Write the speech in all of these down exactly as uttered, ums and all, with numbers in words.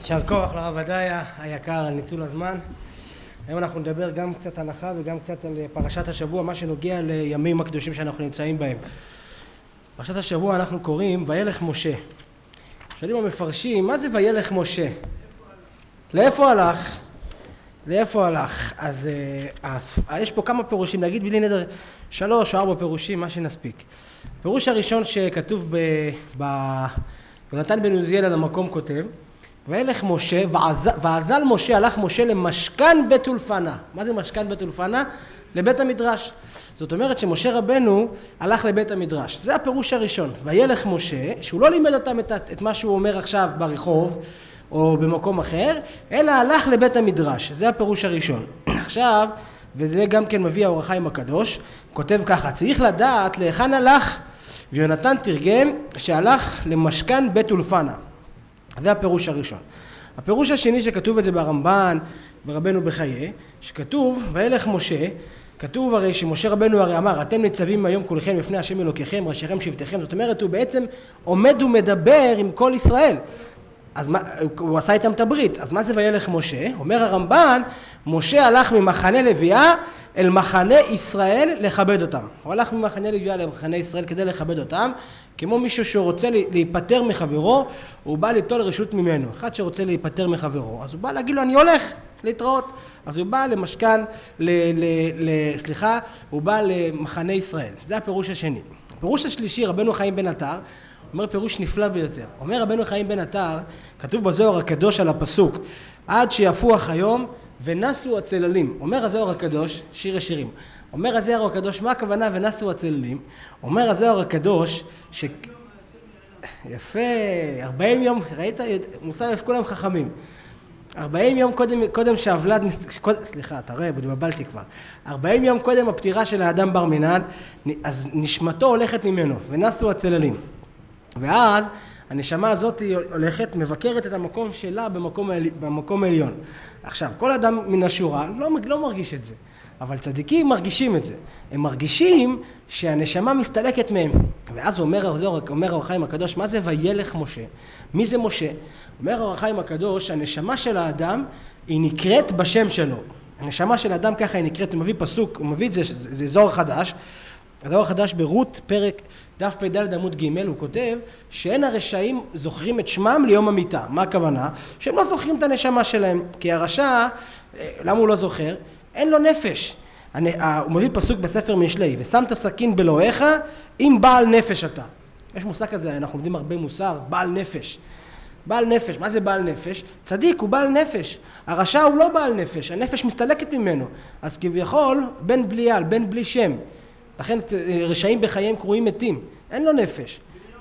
יישר כוח לרב עדיה היקר על ניצול הזמן. היום אנחנו נדבר גם קצת הלכה וגם קצת על פרשת השבוע, מה שנוגע לימים הקדושים שאנחנו נמצאים בהם. פרשת השבוע אנחנו קוראים וילך משה. שואלים המפרשים, מה זה וילך משה? לאיפה הלך? לאיפה הלך? אז uh, יש פה כמה פירושים, נגיד בלי נדר שלוש או ארבע פירושים, מה שנספיק. הפירוש הראשון שכתוב ב... ב... יונתן בן עוזיאל על המקום כותב, וילך משה, ועזל משה, הלך משה למשכן בית אולפנה. מה זה משכן בית אולפנה? לבית המדרש. זאת אומרת שמשה רבנו הלך לבית המדרש. זה הפירוש הראשון. וילך משה, שהוא לא לימד אותם את, את מה שהוא אומר עכשיו ברחוב, או במקום אחר, אלא הלך לבית המדרש. זה הפירוש הראשון. עכשיו, וזה גם כן מביא האור החיים הקדוש, כותב ככה, צריך לדעת להיכן הלך, ויונתן תרגם שהלך למשכן בית אולפנה. זה הפירוש הראשון. הפירוש השני שכתוב את זה ברמב"ן, ברבנו בחיי, שכתוב, וילך משה, כתוב הרי שמשה רבנו הרי אמר, אתם ניצבים היום כולכם לפני השם אלוקיכם, ראשיכם שבטיכם, זאת אומרת, הוא בעצם עומד ומדבר עם כל ישראל. אז מה, הוא עשה איתם את הברית, אז מה זה וילך משה? אומר הרמב"ן, משה הלך ממחנה לוויה אל מחנה ישראל לכבד אותם. הוא הלך ממחנה לוויה למחנה ישראל כדי לכבד אותם, כמו מישהו שרוצה להיפטר מחברו, הוא בא ליטול רשות ממנו. אחד שרוצה להיפטר מחברו, אז הוא בא להגיד לו, אני הולך להתראות. אז הוא בא למשכן, ל, ל, ל, סליחה, הוא בא למחנה ישראל. זה הפירוש השני. הפירוש השלישי, רבנו חיים בן עטר, אומר פירוש נפלא ביותר. אומר רבנו חיים בן עטר, כתוב בזוהר הקדוש על הפסוק, עד שיפוח היום ונסו הצללים. אומר הזוהר הקדוש, שיר השירים, אומר הזוהר הקדוש, מה הכוונה ונסו הצללים? אומר הזוהר הקדוש, ש... יפה, ארבעים יום, ראית? מוסר כולם חכמים. ארבעים יום קודם, קודם שהוולד, סליחה, אתה רואה, בלבלתי כבר. ארבעים יום קודם הפטירה של האדם בר מינן, אז נשמתו הולכת ממנו, ונסו הצללים. ואז הנשמה הזאת הולכת, מבקרת את המקום שלה במקום, במקום העליון. עכשיו, כל אדם מן השורה לא, לא מרגיש את זה, אבל צדיקים מרגישים את זה. הם מרגישים שהנשמה מסתלקת מהם. ואז אומר, אומר האור החיים הקדוש, מה זה וילך משה? מי זה משה? אומר האור החיים הקדוש, הנשמה של האדם היא נקראת בשם שלו. הנשמה של האדם ככה היא נקראת, הוא מביא פסוק, הוא מביא את זה, זה זוהר חדש. הזוהר החדש ברות פרק דף פ"ד עמוד ג' הוא כותב שאין הרשעים זוכרים את שמם ליום המיתה. מה הכוונה? שהם לא זוכרים את הנשמה שלהם. כי הרשע, למה הוא לא זוכר? אין לו נפש. הוא מביא פסוק בספר משלי, ושמת סכין בלועיך אם בעל נפש אתה. יש מושג כזה, אנחנו לומדים הרבה מוסר, בעל נפש. בעל נפש, מה זה בעל נפש? צדיק הוא בעל נפש. הרשע הוא לא בעל נפש, הנפש מסתלקת ממנו. אז כביכול, בן בלי על, בן בלי שם. לכן רשעים בחייהם קרויים מתים, אין לו נפש.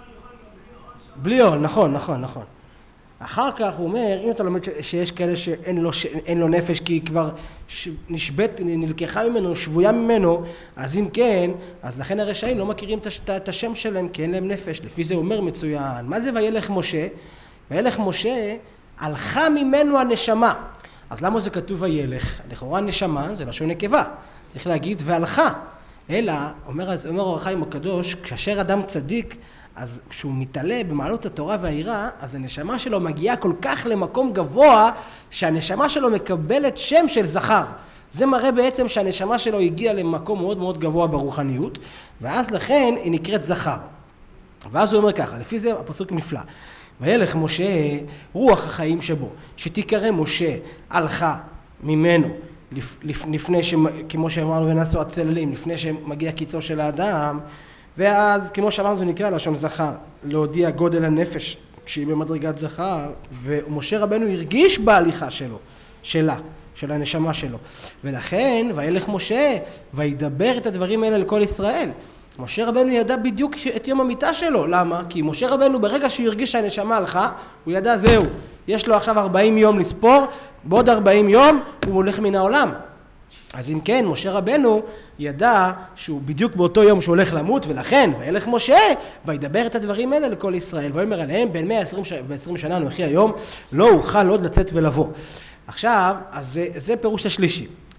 בלי עול, נכון, נכון, נכון. אחר כך הוא אומר, אם אתה לומד שיש כאלה שאין לו, אין לו נפש כי כבר נשבט, נלקחה ממנו, שבויה ממנו, אז אם כן, אז לכן הרשעים לא מכירים את השם שלהם כי אין להם נפש. לפי זה הוא אומר מצוין. מה זה וילך משה? וילך משה, הלכה ממנו הנשמה. אז למה זה כתוב וילך? לכאורה נשמה זה לשון נקבה. צריך להגיד והלכה. אלא, אומר, אומר האור החיים הקדוש, כאשר אדם צדיק, אז כשהוא מתעלה במעלות התורה והיראה, אז הנשמה שלו מגיעה כל כך למקום גבוה, שהנשמה שלו מקבלת שם של זכר. זה מראה בעצם שהנשמה שלו הגיעה למקום מאוד מאוד גבוה ברוחניות, ואז לכן היא נקראת זכר. ואז הוא אומר ככה, לפי זה הפסוק נפלא. וילך משה רוח החיים שבו, שתיקרא משה הלכה ממנו, לפני ש... כמו שאמרנו ונסו הצללים, לפני שמגיע קיצו של האדם, ואז כמו שאמרנו זה נקרא לשון זכר, להודיע גודל הנפש כשהיא במדרגת זכר, ומשה רבנו הרגיש בהליכה שלו, שלה, של הנשמה שלו, ולכן וילך משה וידבר את הדברים האלה לכל ישראל. משה רבנו ידע בדיוק את יום המיטה שלו. למה? כי משה רבנו ברגע שהוא הרגיש שהנשמה הלכה, הוא ידע זהו, יש לו עכשיו ארבעים יום לספור, בעוד ארבעים יום הוא הולך מן העולם. אז אם כן, משה רבנו ידע שהוא בדיוק באותו יום שהוא הולך למות, ולכן וילך משה וידבר את הדברים האלה לכל ישראל, ויאמר עליהם בין מאה ועשרים שנה אנוכי היום לא אוכל עוד לצאת ולבוא. עכשיו, אז זה, זה פירוש השלישי.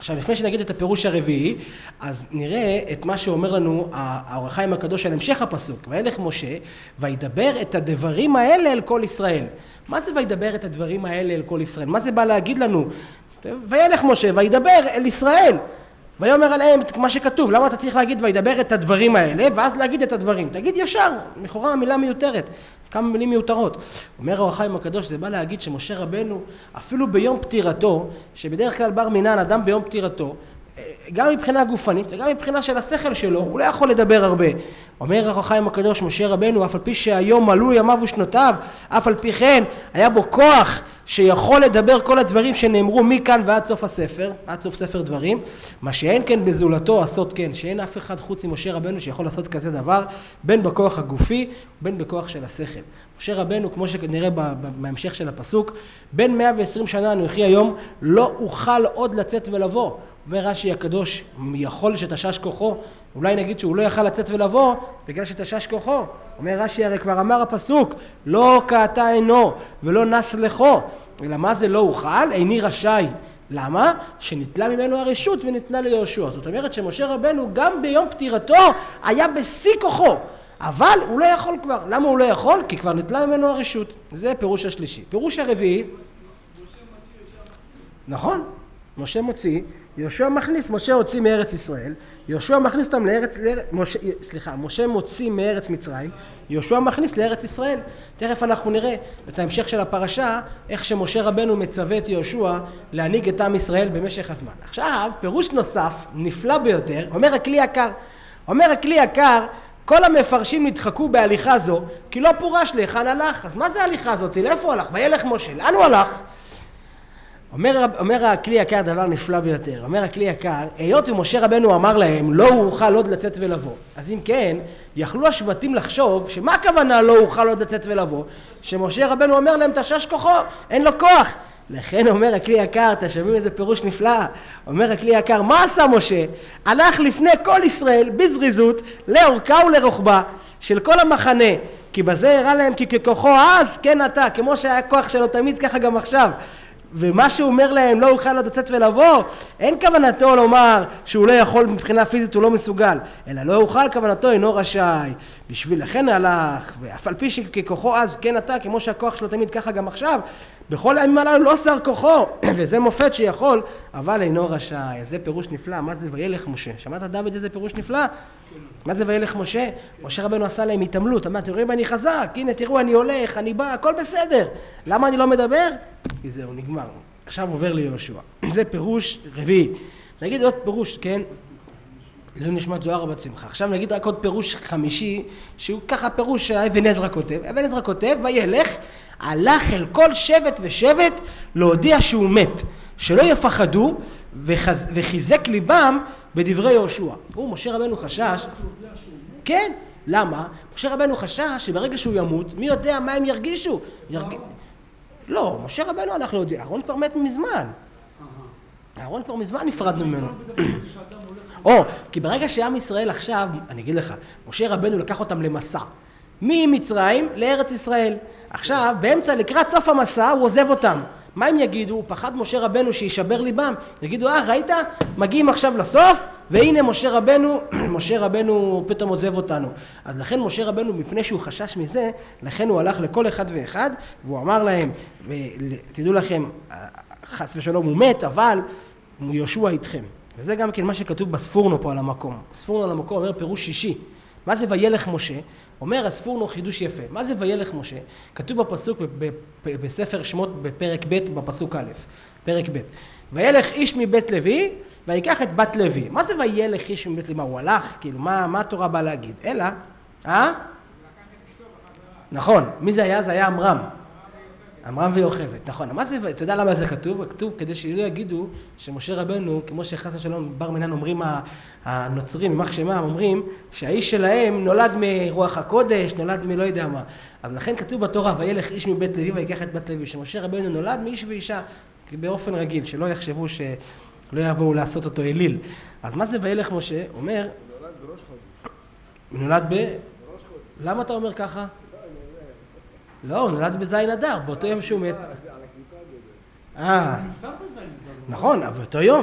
עכשיו, לפני שנגיד את הפירוש הרביעי, אז נראה את מה שאומר לנו האור החיים הקדוש על המשך הפסוק. וילך משה, וידבר את הדברים האלה אל כל ישראל. מה זה וידבר את הדברים האלה אל כל ישראל? מה זה בא להגיד לנו? וילך משה, וידבר אל ישראל. ויאמר עליהם את מה שכתוב. למה אתה צריך להגיד וידבר את הדברים האלה, ואז להגיד את הדברים? תגיד ישר, לכאורה המילה מיותרת. כמה מילים מיותרות. אומר האור החיים הקדוש, זה בא להגיד שמשה רבנו, אפילו ביום פטירתו, שבדרך כלל בר מינן, אדם ביום פטירתו, גם מבחינה גופנית וגם מבחינה של השכל שלו, הוא לא יכול לדבר הרבה. אומר האור החיים הקדוש, משה רבנו, אף על פי שהיום מלאו ימיו ושנותיו, אף על פי כן, היה בו כוח שיכול לדבר כל הדברים שנאמרו מכאן ועד סוף הספר, עד סוף ספר דברים, מה שאין כן בזולתו לעשות כן, שאין אף אחד חוץ ממשה רבנו שיכול לעשות כזה דבר, בין בכוח הגופי, בין בכוח של השכל. משה רבנו, כמו שנראה בהמשך של הפסוק, בין מאה ועשרים שנה אנוכי היום, לא אוכל עוד לצאת ולבוא. אומר רש"י הקדוש, יכול שתשש כוחו, אולי נגיד שהוא לא יכל לצאת ולבוא, בגלל שתשש כוחו. אומר רש"י, הרי כבר אמר הפסוק, לא קעתה עינו ולא נס לכו, אלא מה זה לא אוכל? איני רשאי. למה? שניטלה ממנו הרשות וניתנה ליהושע. זאת אומרת שמשה רבנו גם ביום פטירתו היה בשיא כוחו, אבל הוא לא יכול כבר. למה הוא לא יכול? כי כבר ניטלה ממנו הרשות. זה פירוש השלישי. פירוש הרביעי, נכון, משה מוציא, יהושע מכניס, משה הוציא מארץ ישראל, יהושע מכניס אותם לארץ, משה, סליחה, משה מוציא מארץ מצרים, יהושע מכניס לארץ ישראל. תכף אנחנו נראה את ההמשך של הפרשה, איך שמשה רבנו מצווה את יהושע להנהיג את עם ישראל במשך הזמן. עכשיו, פירוש נוסף, נפלא ביותר, אומר הכלי יקר, אומר הכלי יקר, כל המפרשים נדחקו בהליכה זו, כי לא פורש להיכן הלך. אז מה זה ההליכה הזאת? לאיפה הלך? וילך משה, לאן הוא הלך? אומר, אומר הכלי יקר דבר נפלא ביותר, אומר הכלי יקר, היות ומשה רבנו אמר להם לא אוכל עוד לצאת ולבוא, אז אם כן, יכלו השבטים לחשוב שמה הכוונה לא אוכל עוד לצאת ולבוא? שמשה רבנו אומר להם תשש כוחו, אין לו כוח. לכן אומר הכלי יקר, אתה שומעים איזה פירוש נפלא, אומר הכלי יקר, מה עשה משה? הלך לפני כל ישראל בזריזות לאורכה ולרוחבה של כל המחנה, כי בזה הראה להם כי ככוחו אז כן אתה, כמו שהיה כוח שלו תמיד ככה גם עכשיו. ומה שהוא אומר להם לא אוכל עוד לצאת ולבוא, אין כוונתו לומר שהוא לא יכול מבחינה פיזית, הוא לא מסוגל, אלא לא אוכל כוונתו אינו רשאי. בשביל לכן הלך, ואף על פי שככוחו אז כן אתה, כמו שהכוח שלו תמיד ככה גם עכשיו, בכל הימים הללו לא שר כוחו, וזה מופת שיכול, אבל אינו רשאי. זה פירוש נפלא. מה זה וילך משה? שמעת דוד איזה פירוש נפלא? מה זה וילך משה? משה רבנו עשה להם התעמלות, אמר, תראו אני חזק, הנה תראו אני הולך, אני בא, הכל בסדר. למה אני לא מדבר? כי זהו, נגמר. עכשיו עובר ליהושע. זה פירוש רביעי. נגיד עוד פירוש, כן? לעילוי נשמת זוהר בת שמחה. עכשיו נגיד רק עוד פירוש חמישי, שהוא ככה פירוש שאבן עזרא כותב. אבן עזרא כותב, וילך, הלך אל כל שבט ושבט להודיע שהוא מת, שלא יפחדו וחז... וחיזק ליבם בדברי יהושע. הוא, משה רבנו חשש, כן, למה? משה רבנו חשש שברגע שהוא ימות, מי יודע מה הם ירגישו? ירג... לא, משה רבנו אנחנו לא יודעים, אהרון כבר מת מזמן. אהרון כבר מזמן נפרדנו ממנו. או, כי ברגע שעם ישראל עכשיו, אני אגיד לך, משה רבנו לקח אותם למסע, ממצרים לארץ ישראל. עכשיו, באמצע, לקראת סוף המסע, הוא עוזב אותם. מה הם יגידו? הוא פחד משה רבנו שישבר ליבם. יגידו, אה, ראית? מגיעים עכשיו לסוף, והנה משה רבנו, משה רבנו פתאום עוזב אותנו. אז לכן משה רבנו, מפני שהוא חשש מזה, לכן הוא הלך לכל אחד ואחד, והוא אמר להם, ותדעו לכם, חס ושלום הוא מת, אבל יהושע איתכם. וזה גם כן מה שכתוב בספורנו פה על המקום. בספורנו על המקום אומר פירוש שישי. מה זה וילך משה? אומר הספורנו חידוש יפה. מה זה וילך משה? כתוב בפסוק בספר שמות בפרק ב' בפסוק א', פרק ב'. וילך איש מבית לוי ויקח את בת לוי. מה זה וילך איש מבית לוי? מה הוא הלך? כאילו מה, מה התורה באה להגיד? אלא, אה? נכון. מי זה היה? זה היה עמרם. עמרם ויוכבד, נכון. מה זה, אתה יודע למה זה כתוב? כתוב כדי שלא יגידו שמשה רבנו, כמו שחס ושלום בר מינן אומרים הנוצרים, ממח שמם, אומרים שהאיש שלהם נולד מרוח הקודש, נולד מלא יודע מה. אז לכן כתוב בתורה, וילך איש מבית לוי ויקח את בת לוי, שמשה רבנו נולד מאיש ואישה, באופן רגיל, שלא יחשבו שלא יבואו לעשות אותו אליל. אז מה זה וילך משה? אומר... נולד בראש חודש. נולד ב... בראש חודש. למה אתה אומר ככה? לא, הוא נולד בזין אדר, באותו יום שהוא מת. אה, נכון, אבל באותו יום.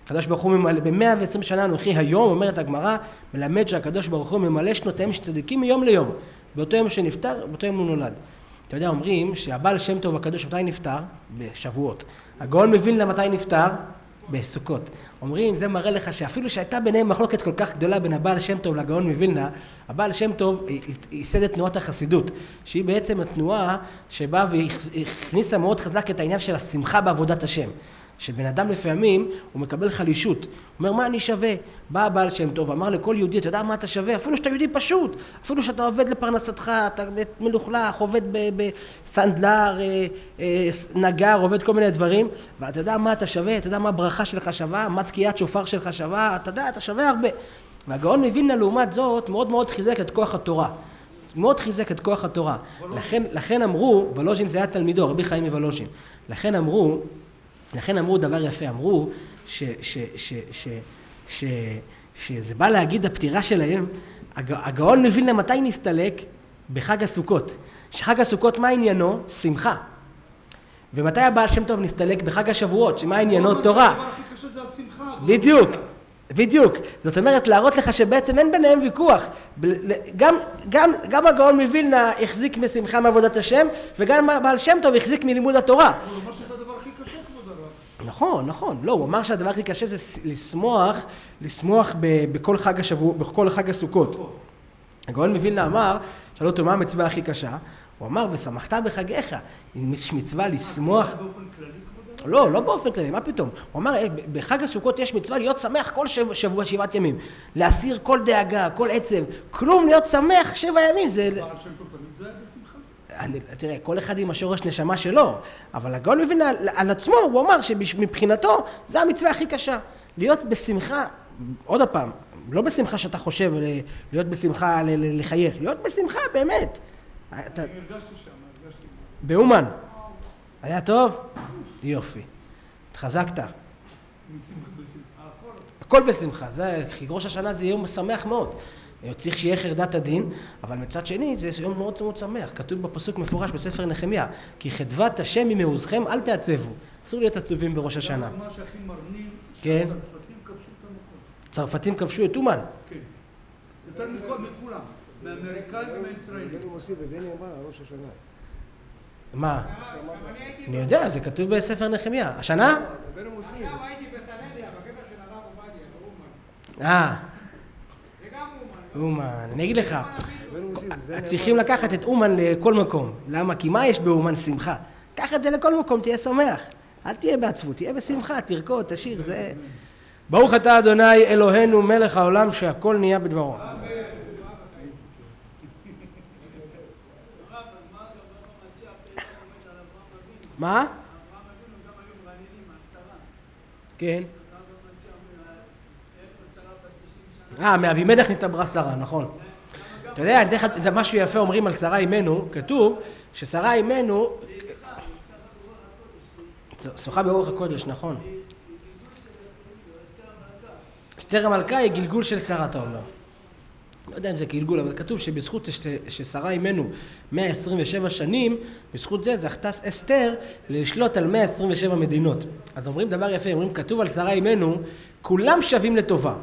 הקדוש ברוך הוא ממלא, ב-מאה ועשרים שנה אנוכי היום, אומרת הגמרא, מלמד שהקדוש ברוך הוא ממלא שנותיהם של צדיקים מיום ליום. באותו יום שנפטר, באותו יום הוא נולד. אתה יודע, אומרים שהבעל שם טוב הקדוש מתי נפטר? בשבועות. הגאון מווילנה מתי נפטר? בסוכות. אומרים, זה מראה לך שאפילו שהייתה ביניהם מחלוקת כל כך גדולה בין הבעל שם טוב לגאון מווילנה, הבעל שם טוב ייסד את תנועת החסידות, שהיא בעצם התנועה שבאה והכניסה מאוד חזק את העניין של השמחה בעבודת השם. שבן אדם לפעמים הוא מקבל חלישות, הוא אומר מה אני שווה? בא הבעל שם טוב, אמר לכל יהודי, אתה יודע מה אתה שווה? אפילו שאתה יהודי פשוט, אפילו שאתה עובד לפרנסתך, אתה מלוכלך, עובד בסנדלר, נגר, עובד כל מיני דברים, ואתה יודע מה אתה שווה? אתה יודע מה הברכה שלך שווה? מה תקיעת שופר שלך שווה? אתה יודע, אתה שווה הרבה. והגאון מווילנה לעומת זאת מאוד מאוד חיזק את כוח התורה. מאוד חיזק את כוח התורה. לכן, לכן אמרו, ולוז'ין זה היה תלמידו, רבי חיים מוולוז'ין. לכן אמרו, לכן אמרו דבר יפה, אמרו ש, ש, ש, ש, ש, שזה בא להגיד הפטירה שלהם, הגאון מווילנה מתי נסתלק? בחג הסוכות. שחג הסוכות מה עניינו? שמחה. ומתי הבעל שם טוב נסתלק? בחג השבועות, שמה עניינו? תורה. בדיוק, בדיוק. זאת אומרת להראות לך שבעצם אין ביניהם ויכוח. גם, גם, גם הגאון מווילנה החזיק משמחה מעבודת השם, וגם הבעל שם טוב החזיק מלימוד התורה. נכון, נכון. לא, הוא אמר שהדבר הכי קשה זה לשמוח, לשמוח בכל חג השבוע, בכל חג הסוכות. הגאון מווילנה אמר, שאלו אותו מה המצווה הכי קשה, הוא אמר, ושמחת בחגיך. יש מצווה לשמוח. לא, לא באופן כללי, מה פתאום? הוא אמר, בחג הסוכות יש מצווה להיות שמח כל שבוע, שבוע שבעת ימים. להסיר כל דאגה, כל עצב, כלום להיות שמח שבע ימים. זה... אני, תראה, כל אחד עם השורש נשמה שלו, אבל הגאון מווילנה על עצמו, הוא אמר שמבחינתו זה המצווה הכי קשה. להיות בשמחה, עוד הפעם, לא בשמחה שאתה חושב, להיות בשמחה לחייך, להיות בשמחה באמת. אתה... הרגשתי שם, הרגשתי. באומן. היה טוב? יופי. התחזקת. הכל בשמחה. זה, ראש השנה זה יום שמח מאוד. צריך שיהיה חרדת הדין, אבל מצד שני זה יום מאוד מאוד שמח. כתוב בפסוק מפורש בספר נחמיה, כי חדבת השם ממעוזכם אל תעצבו. אסור להיות עצובים בראש השנה. מה שהכי מרנין, כן. שהצרפתים כבשו את המקום. צרפתים כבשו את אומן. כן. יותר מכולם, מהאמריקאים ומהישראלים. הוא מוסיף, וזה נאמר על ראש השנה. מה? אני יודע, זה כתוב בספר נחמיה. השנה? הבאנו מוסיף. עכשיו הייתי בסנדיה, בקבר של הרב עובדיה, באומן. אה. זה גם אומן. אומן. אני אגיד לך, צריכים לקחת את אומן לכל מקום. למה? כי מה יש באומן? שמחה. קח את זה לכל מקום, תהיה שמח. אל תהיה בעצבות, תהיה בשמחה, תרקוד, תשיר, זה... ברוך אתה אדוני אלוהינו מלך העולם שהכל נהיה בדברו. מה? כן. אה, מאבימלך נתעברה שרה, נכון. אתה יודע, אני אתן לך משהו יפה אומרים על שרה אימנו, כתוב ששרה אימנו שוחה ברוח הקודש, נכון. אסתר המלכה היא גלגול של שרה, אתה אומר. לא יודע אם זה גלגול, אבל כתוב שבזכות ששרה אימנו מאה עשרים ושבע שנים, בזכות זה זכתה אסתר לשלוט על מאה עשרים ושבע מדינות. אז אומרים דבר יפה, אומרים, כתוב על שרה אימנו, כולם שווים לטובה.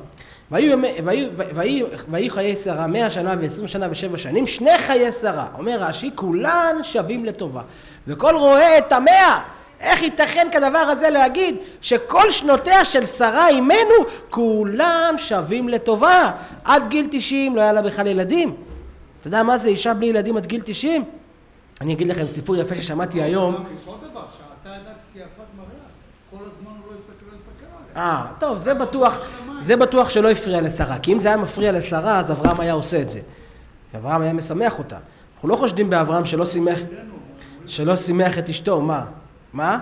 והיו חיי שרה מאה שנה ועשרים שנה ושבע שנים, שני חיי שרה. אומר רש"י, כולן שווים לטובה. וכל רואה את המאה, איך ייתכן כדבר הזה להגיד שכל שנותיה של שרה אימנו כולם שווים לטובה? עד גיל תשעים לא היה לה בכלל ילדים. אתה יודע מה זה אישה בלי ילדים עד גיל תשעים? אני אגיד לכם סיפור יפה ששמעתי היום. יש עוד דבר, שאתה ידעת כי יפת מראה, כל הזמן הוא לא יסתכל עליה. אה, טוב, זה בטוח, זה בטוח שלא הפריע לשרה, כי אם זה היה מפריע לשרה אז אברהם היה עושה את זה. אברהם היה משמח אותה. אנחנו לא חושדים באברהם שלא שימח, שלא שימח את אשתו, מה? מה?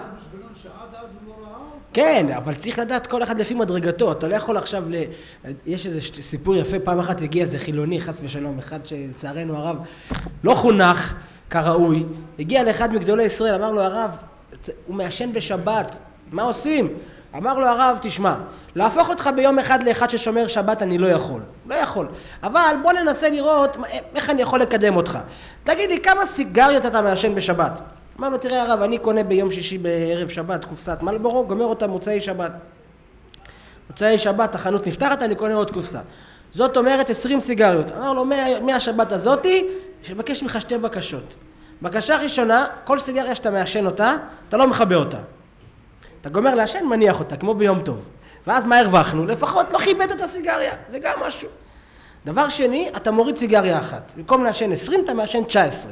כן, אבל צריך לדעת כל אחד לפי מדרגתו. אתה לא יכול עכשיו, ל... יש איזה סיפור יפה, פעם אחת הגיע איזה חילוני, חס ושלום, אחד שלצערנו הרב לא חונך כראוי, הגיע לאחד מגדולי ישראל, אמר לו הרב, הוא מעשן בשבת, מה עושים? אמר לו הרב, תשמע, להפוך אותך ביום אחד לאחד ששומר שבת אני לא יכול, לא יכול, אבל בוא ננסה לראות איך אני יכול לקדם אותך. תגיד לי, כמה סיגריות אתה מעשן בשבת? אמר לו, תראה הרב, אני קונה ביום שישי בערב שבת, קופסת מלבורו, גומר אותה מוצאי שבת. מוצאי שבת החנות נפתחת, אני קונה עוד קופסה. זאת אומרת עשרים סיגריות. אמר לו, מהשבת הזאתי, שבקש ממך שתי בקשות. בקשה ראשונה, כל סיגריה שאתה מעשן אותה, אתה לא מכבה אותה. אתה גומר לעשן, מניח אותה, כמו ביום טוב. ואז מה הרווחנו? לפחות לא חיבט את הסיגריה, זה גם משהו. דבר שני, אתה מוריד סיגריה אחת. במקום לעשן עשרים, אתה מעשן תשע עשרה.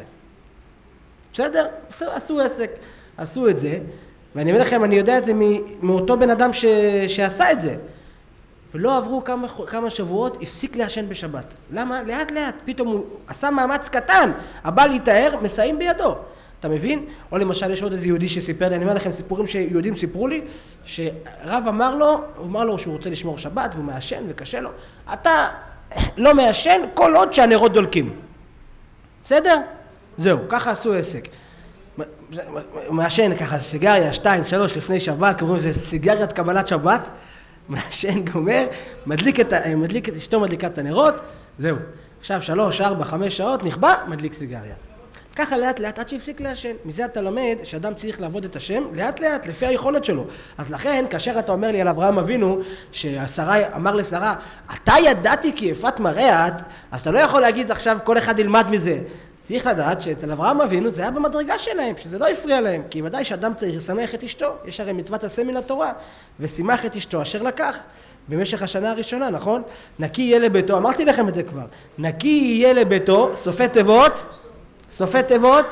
בסדר? עשו, עשו עסק, עשו את זה, ואני אומר לכם, אני יודע את זה מאותו בן אדם ש... שעשה את זה. ולא עברו כמה, כמה שבועות, הפסיק לעשן בשבת. למה? לאט לאט, פתאום הוא עשה מאמץ קטן, הבא להתאר, מסיים בידו. אתה מבין? או למשל, יש עוד איזה יהודי שסיפר לי, אני אומר לכם סיפורים שיהודים סיפרו לי, שרב אמר לו, הוא אמר לו שהוא רוצה לשמור שבת, והוא מעשן וקשה לו. אתה לא מעשן כל עוד שהנרות דולקים. בסדר? זהו, ככה עשו עסק. הוא מעשן ככה סיגריה, שתיים, שלוש, לפני שבת, קוראים לזה סיגריית קבלת שבת, מעשן גומר, מדליק את, מדליק את, אשתו מדליקה את הנרות, זהו. עכשיו שלוש, ארבע, חמש שעות, נכבה, מדליק סיגריה. ככה לאט לאט עד שהפסיק לעשן. מזה אתה לומד שאדם צריך לעבוד את השם לאט לאט, לפי היכולת שלו. אז לכן, כאשר אתה אומר לי על אברהם אבינו, שהשרה אמר לשרה, אתה ידעתי כי יפת מראה את, אז אתה לא יכול להגיד עכשיו כל אחד ילמד מזה. צריך לדעת שאצל אברהם אבינו זה היה במדרגה שלהם, שזה לא הפריע להם, כי ודאי שאדם צריך לשמח את אשתו, יש הרי מצוות עשה מן התורה, ושימח את אשתו אשר לקח במשך השנה הראשונה, נכון? נקי יהיה לביתו, אמרתי לכם את זה כבר, נקי יהיה לביתו, סופי תיבות, סופי תיבות,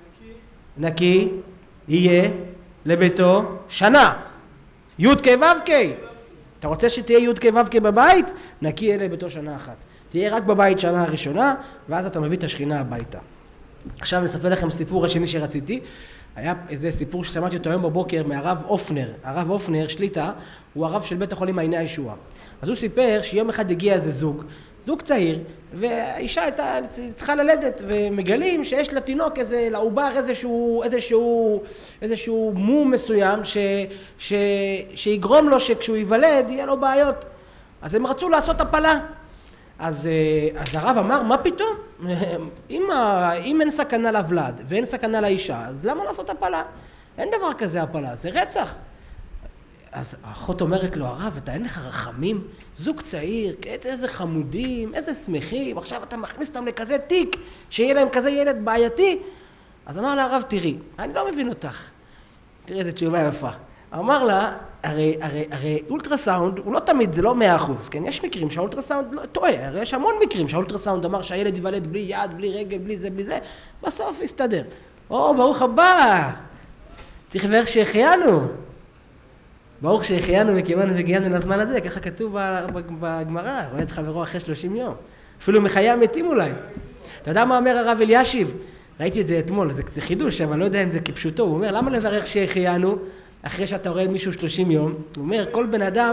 נקי יהיה לביתו שנה, י' כ' ו' כ', אתה רוצה שתהיה י' כ' ו' כ' בבית? נקי יהיה לביתו שנה אחת. תהיה רק בבית שנה הראשונה, ואז אתה מביא את השכינה הביתה. עכשיו אני אספר לכם סיפור השני שרציתי. היה איזה סיפור ששמעתי אותו היום בבוקר מהרב אופנר. הרב אופנר, שליטה, הוא הרב של בית החולים מעייני הישועה. אז הוא סיפר שיום אחד הגיע איזה זוג, זוג צעיר, והאישה הייתה צריכה ללדת, ומגלים שיש לתינוק איזה, לעובר איזשהו, איזשהו, איזשהו מום מסוים, ש, ש, שיגרום לו שכשהוא ייוולד יהיה לו בעיות. אז הם רצו לעשות הפלה. אז, אז הרב אמר, מה פתאום? אם, אם אין סכנה לוולד ואין סכנה לאישה, אז למה לעשות הפלה? אין דבר כזה הפלה, זה רצח. אז האחות אומרת לו, הרב, אתה אין לך רחמים? זוג צעיר, איזה חמודים, איזה שמחים, עכשיו אתה מכניס אותם לכזה תיק, שיהיה להם כזה ילד בעייתי. אז אמר לה הרב, תראי, אני לא מבין אותך. תראי איזה תשובה יפה. אמר לה, הרי, הרי, הרי אולטרסאונד הוא לא תמיד, זה לא מאה אחוז, כן? יש מקרים שהאולטרסאונד לא טועה, הרי יש המון מקרים שהאולטרסאונד אמר שהילד ייוולד בלי יד, בלי רגל, בלי זה, בלי זה, בסוף יסתדר. או, ברוך הבא! צריך לברך שהחיינו. ברוך שהחיינו וכיוונו והגיענו לזמן הזה, ככה כתוב בגמרא, רואה את חברו אחרי שלושים יום. אפילו מחיי המתים אולי. אתה יודע מה אומר הרב אלישיב? ראיתי את זה אתמול, זה, זה חידוש, אבל לא יודע אם זה כפשוטו. הוא אומר, למה לברך שהחיינו? אחרי שאתה רואה מישהו שלושים יום, הוא אומר, כל בן אדם,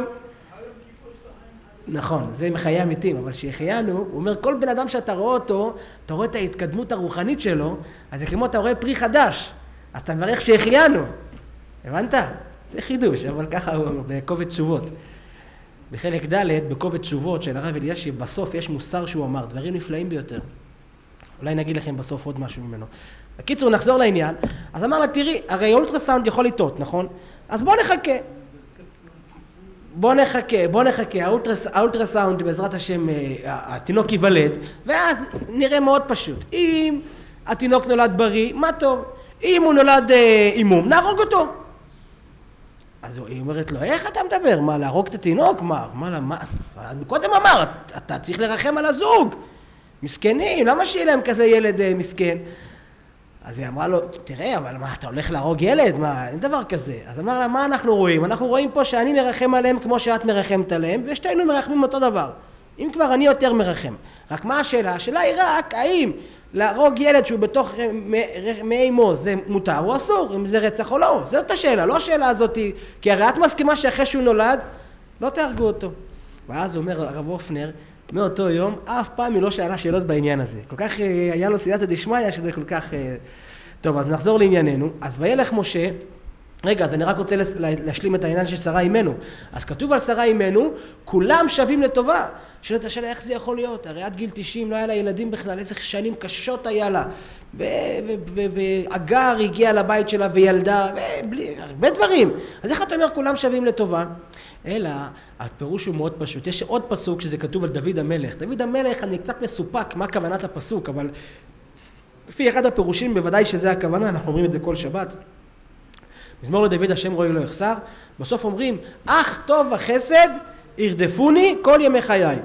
נכון, זה מחיי המתים, אבל שהחיינו, הוא אומר, כל בן אדם שאתה רואה אותו, אתה רואה את ההתקדמות הרוחנית שלו, אז זה כמו אתה רואה פרי חדש, אז אתה מברך שהחיינו, הבנת? זה חידוש, אבל ככה הוא בקובץ תשובות. בחלק ד' בקובץ תשובות של הרב אלישיב, בסוף יש מוסר שהוא אמר, דברים נפלאים ביותר. אולי נגיד לכם בסוף עוד משהו ממנו. בקיצור, נחזור לעניין. אז אמר לה, תראי, הרי אולטרסאונד יכול לטעות, נכון? אז בוא נחכה. בוא נחכה, בוא נחכה. האולטרס, האולטרסאונד, בעזרת השם, התינוק ייוולד, ואז נראה מאוד פשוט. אם התינוק נולד בריא, מה טוב. אם הוא נולד אימום, נהרוג אותו. אז היא אומרת לו, איך אתה מדבר? מה, להרוג את התינוק? מה? מה, מה? קודם אמר, אתה צריך לרחם על הזוג. מסכנים, למה שיהיה להם כזה ילד אה, מסכן? אז היא אמרה לו, תראה, אבל מה, אתה הולך להרוג ילד? מה, אין דבר כזה. אז אמר לה, מה אנחנו רואים? אנחנו רואים פה שאני מרחם עליהם כמו שאת מרחמת עליהם, ושתינו מרחמים אותו דבר. אם כבר אני יותר מרחם. רק מה השאלה? השאלה היא רק, האם להרוג ילד שהוא בתוך מי אמו זה מותר או אסור? אם זה רצח או לא? זאת השאלה, לא השאלה הזאת, כי הרי את מסכימה שאחרי שהוא נולד, לא תהרגו אותו. ואז הוא אומר, הרב אופנר, מאותו יום, אף פעם היא לא שאלה שאלות בעניין הזה. כל כך היה לו סייעתא דשמיא שזה כל כך... טוב, אז נחזור לענייננו. אז וילך משה רגע, אז אני רק רוצה להשלים את העניין של שרה אימנו. אז כתוב על שרה אימנו, כולם שווים לטובה. שואלת השאלה, איך זה יכול להיות? הרי עד גיל תשעים לא היה לה ילדים בכלל, איזה שנים קשות היה לה. והגר הגיע לבית שלה וילדה, הרבה דברים. אז איך אתה אומר, כולם שווים לטובה? אלא, הפירוש הוא מאוד פשוט. יש עוד פסוק שזה כתוב על דוד המלך. דוד המלך, אני קצת מסופק מה כוונת הפסוק, אבל לפי אחד הפירושים, בוודאי שזה הכוונה, אנחנו אומרים את זה כל שבת. מזמור לדוד השם רואי לא יחסר, בסוף אומרים, אך טוב וחסד ירדפוני כל ימי חיי.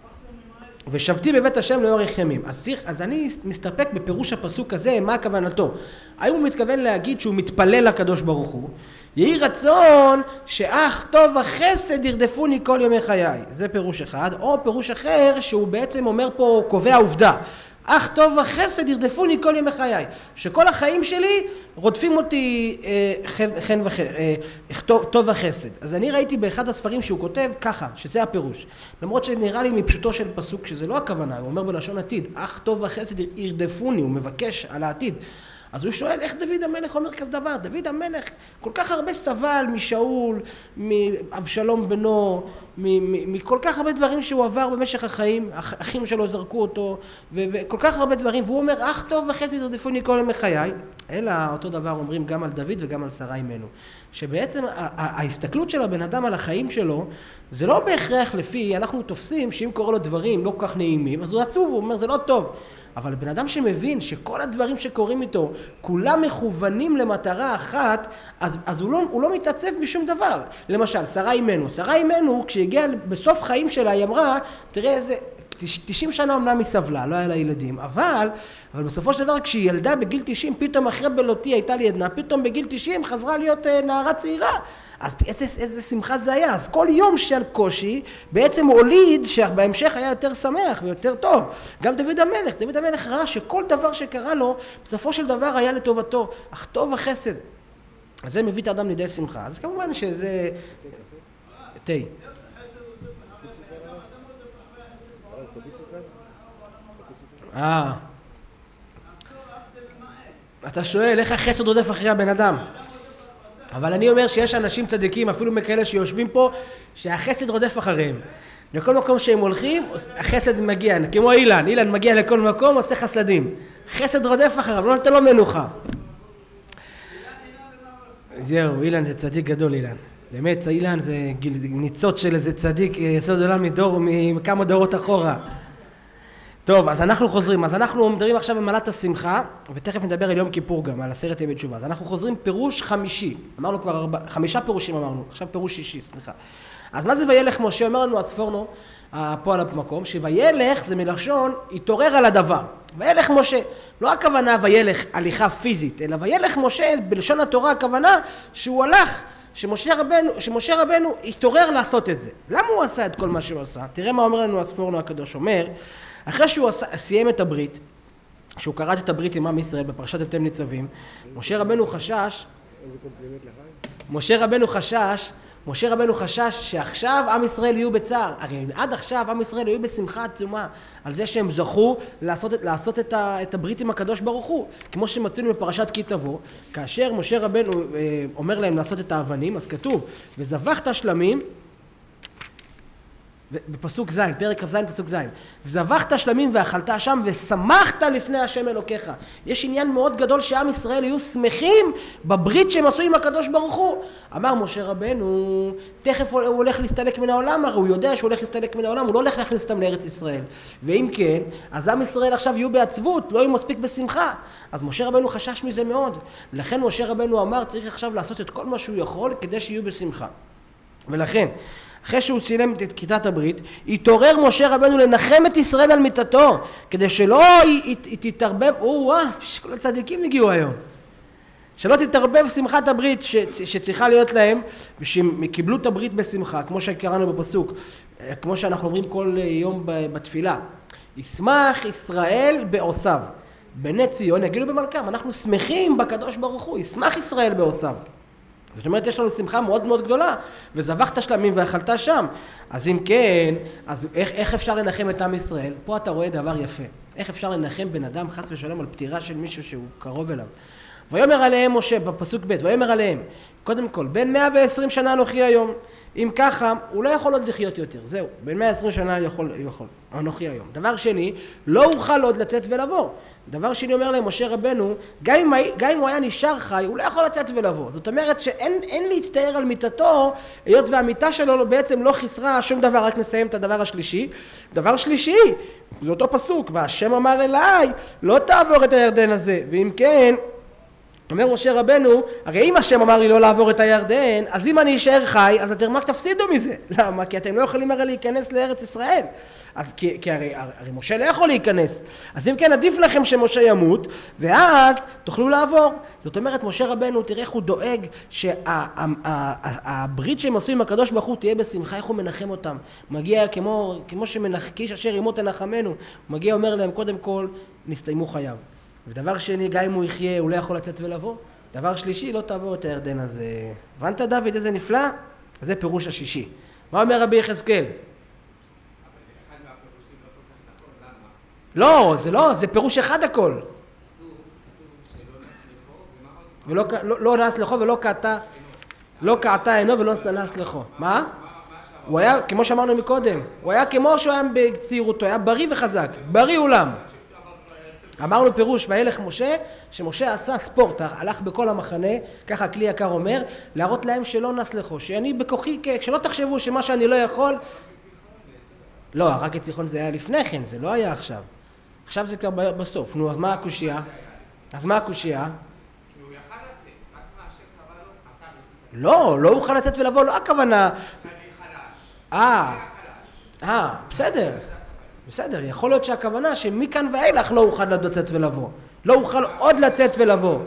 ושבתי בבית השם לאורך ימים. אז, צריך, אז אני מסתפק בפירוש הפסוק הזה, מה הכוונתו? האם הוא מתכוון להגיד שהוא מתפלל לקדוש ברוך הוא? יהי רצון שאך טוב וחסד ירדפוני כל ימי חיי. זה פירוש אחד. או פירוש אחר שהוא בעצם אומר פה, קובע עובדה. אך טוב וחסד ירדפוני כל ימי חיי. שכל החיים שלי רודפים אותי אה, חן וחסד, אה, טוב, טוב וחסד. אז אני ראיתי באחד הספרים שהוא כותב ככה, שזה הפירוש. למרות שנראה לי מפשוטו של פסוק שזה לא הכוונה, הוא אומר בלשון עתיד, אך טוב וחסד ירדפוני, הוא מבקש על העתיד. אז הוא שואל, איך דוד המלך אומר כזה דבר? דוד המלך כל כך הרבה סבל משאול, מאבשלום בנו, מכל כך הרבה דברים שהוא עבר במשך החיים, אחים שלו זרקו אותו, וכל כך הרבה דברים, והוא אומר, אך טוב וחסד ירדפוני כל ימי חיי. אלא אותו דבר אומרים גם על דוד וגם על שרה אימנו. שבעצם ההסתכלות של הבן אדם על החיים שלו, זה לא בהכרח לפי, אנחנו תופסים שאם קורא לו דברים לא כל כך נעימים, אז הוא עצוב, הוא אומר, זה לא טוב. אבל בן אדם שמבין שכל הדברים שקורים איתו, כולם מכוונים למטרה אחת, אז, אז הוא, לא, הוא לא מתעצב בשום דבר. למשל, שרה אימנו. שרה אימנו, כשהגיעה בסוף חיים שלה, היא אמרה, תראה איזה, תשעים שנה אמנם היא סבלה, לא היה לה ילדים, אבל, אבל בסופו של דבר, כשהיא ילדה בגיל תשעים, פתאום אחרי בלותי הייתה לי עדנה, פתאום בגיל תשעים חזרה להיות uh, נערה צעירה. אז איזה, איזה שמחה זה היה. אז כל יום של קושי בעצם הוליד שבהמשך היה יותר שמח ויותר טוב. גם דוד המלך, דוד המלך ראה שכל דבר שקרה לו, בסופו של דבר היה לטובתו. אך טוב וחסד. אז זה מביא את האדם לידי שמחה. אז כמובן שזה... תה. אה. אתה שואל, איך החסד רודף אחרי הבן אדם? אבל אני אומר שיש אנשים צדיקים, אפילו מכאלה שיושבים פה, שהחסד רודף אחריהם. לכל מקום שהם הולכים, החסד מגיע, כמו אילן, אילן מגיע לכל מקום, עושה חסדים. חסד רודף אחריו, לא נותן לו מנוחה. זהו, אילן זה צדיק גדול, אילן. באמת, אילן זה ניצוץ של איזה צדיק, יסוד עולם מדור, מכמה דורות אחורה. טוב, אז אנחנו חוזרים, אז אנחנו מדברים עכשיו במעלת השמחה, ותכף נדבר על יום כיפור גם, על עשרת ימי תשובה. אז אנחנו חוזרים פירוש חמישי, אמרנו כבר ארבע, חמישה פירושים אמרנו, עכשיו פירוש שישי, סליחה. אז מה זה וילך משה? אומר לנו הספורנו, פה על המקום, שוילך זה מלשון, התעורר על הדבר. וילך משה, לא הכוונה וילך הליכה פיזית, אלא וילך משה, בלשון התורה הכוונה שהוא הלך, שמשה רבנו, שמשה רבנו התעורר לעשות את זה. למה הוא עשה את כל מה שהוא עשה? תראה מה אומר לנו הספורנו הקדוש, אומר, אחרי שהוא עשה, סיים את הברית, שהוא קראת את הברית עם עם ישראל בפרשת אתם ניצבים, משה רבנו חשש, משה רבנו חשש, משה רבנו חשש שעכשיו עם ישראל יהיו בצער. הרי עד עכשיו עם ישראל יהיו בשמחה עצומה על זה שהם זכו לעשות, לעשות את, ה, את הברית עם הקדוש ברוך הוא. כמו שמצאנו בפרשת כי תבוא, כאשר משה רבנו אה, אומר להם לעשות את האבנים, אז כתוב, וזבחת שלמים, בפסוק זין, פרק כ"ז פסוק זין, וזבחת שלמים ואכלת שם ושמחת לפני השם אלוקיך. יש עניין מאוד גדול שעם ישראל יהיו שמחים בברית שהם עשו עם הקדוש ברוך הוא. אמר משה רבנו, תכף הוא הולך להסתלק מן העולם, הרי הוא יודע שהוא הולך להסתלק מן העולם, הוא לא הולך להכניס אותם לארץ ישראל. ואם כן, אז עם ישראל עכשיו יהיו בעצבות, לא יהיו מספיק בשמחה. אז משה רבנו חשש מזה מאוד. לכן משה רבנו אמר, צריך עכשיו לעשות את כל מה שהוא יכול כדי שיהיו בשמחה. ולכן, אחרי שהוא צילם את כיתת הברית, התעורר משה רבנו לנחם את ישראל על מיתתו, כדי שלא תתערבב, או-אה, כל הצדיקים הגיעו היום, שלא תתערבב שמחת הברית ש, שצריכה להיות להם, ושהם קיבלו את הברית בשמחה, כמו שקראנו בפסוק, כמו שאנחנו אומרים כל יום בתפילה, ישמח ישראל בעושיו, בני ציון יגידו במלכם, אנחנו שמחים בקדוש ברוך הוא, ישמח ישראל בעושיו. זאת אומרת, יש לנו שמחה מאוד מאוד גדולה, וזבחת שלמים ואכלת שם. אז אם כן, אז איך, איך אפשר לנחם את עם ישראל? פה אתה רואה דבר יפה. איך אפשר לנחם בן אדם חס ושלום על פטירה של מישהו שהוא קרוב אליו? ויאמר עליהם משה, בפסוק ב', ויאמר עליהם, קודם כל, בין מאה ועשרים שנה אנוכי היום. אם ככה, הוא לא יכול עוד לחיות יותר, זהו, בין מאה ועשרים שנה יכול, יכול, אנוכי היום. דבר שני, לא אוכל עוד לצאת ולבוא. דבר שני אומר להם, משה רבנו, גם אם, גם אם הוא היה נשאר חי, הוא לא יכול לצאת ולבוא. זאת אומרת שאין אין להצטער על מיטתו, היות והמיטה שלו בעצם לא חיסרה שום דבר, רק נסיים את הדבר השלישי. דבר שלישי, זה אותו פסוק, והשם אמר אליי, לא תעבור את הירדן הזה, ואם כן, אומר משה רבנו, הרי אם השם אמר לי לא לעבור את הירדן, אז אם אני אשאר חי, אז אתם רק תפסידו מזה. למה? כי אתם לא יכולים הרי להיכנס לארץ ישראל. אז כי, כי הרי, הרי משה לא יכול להיכנס. אז אם כן, עדיף לכם שמשה ימות, ואז תוכלו לעבור. זאת אומרת, משה רבנו, תראה איך הוא דואג שהברית שהם עשו עם הקדוש ברוך הוא תהיה בשמחה, איך הוא מנחם אותם. מגיע כמו, כמו שמנחקיש אשר ימות תנחמנו. הוא מגיע, אומר להם, קודם כל, נסתיימו חייו. ודבר שני, גם אם הוא יחיה, הוא לא יכול לצאת ולבוא. דבר שלישי, לא תעבור את הירדן הזה. הבנת דוד איזה נפלא? זה פירוש השישי. מה אומר רבי יחזקאל? לא, זה לא, זה פירוש אחד הכל. ולא לא נס לכו ולא קעתה, לא קעתה עינו ולא נס לכו. מה? הוא היה, כמו שאמרנו מקודם, הוא היה כמו שהוא היה בצעירותו, היה בריא וחזק, בריא אולם. אמרנו פירוש, וילך משה, שמשה עשה ספורט, הלך בכל המחנה, ככה הכלי יקר אומר, להראות להם שלא נס לכו, שאני בכוחי, שלא תחשבו שמה שאני לא יכול... לא, רק הציחון זה היה לפני כן, זה לא היה עכשיו. עכשיו זה כבר בסוף. נו, אז מה הקושייה? אז מה הקושייה? כי הוא יכל לצאת, רק מה השם קרא לו, אתה... לא, לא אוכל לצאת ולבוא, לא הכוונה... שאני חלש. אה, אה, בסדר. בסדר, יכול להיות שהכוונה שמכאן ואילך לא אוכל לצאת ולבוא. לא אוכל עוד לצאת ולבוא.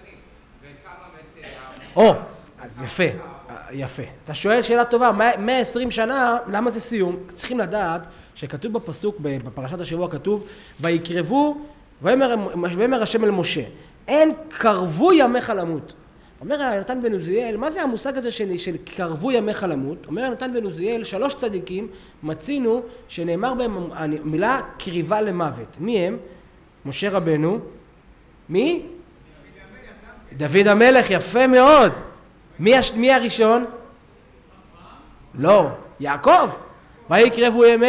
או, אז יפה, יפה. אתה שואל שאלה טובה, מאה ועשרים שנה, למה זה סיום? צריכים לדעת שכתוב בפסוק, בפרשת השבוע כתוב, ויקרבו, ויאמר השם אל משה, אין קרבו ימיך למות. אומר יונתן בן עוזיאל, מה זה המושג הזה של, של קרבו ימיך למות? אומר יונתן בן עוזיאל, שלוש צדיקים מצינו שנאמר בהם המילה קריבה למוות. מי הם? משה רבנו. מי? דוד המלך, יפה מאוד. מי, הש... מי הראשון? לא, יעקב. ויקרבו ימי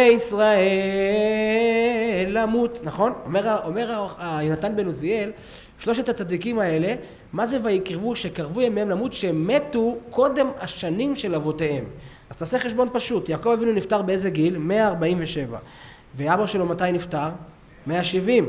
ישראל למות, נכון? אומר, אומר יונתן בן עוזיאל, שלושת הצדיקים האלה, מה זה ויקרבו? שקרבו ימיהם למות, שהם מתו קודם השנים של אבותיהם. אז תעשה חשבון פשוט, יעקב אבינו נפטר באיזה גיל? מאה ארבעים ושבע. ואבא שלו מתי נפטר? מאה שבעים.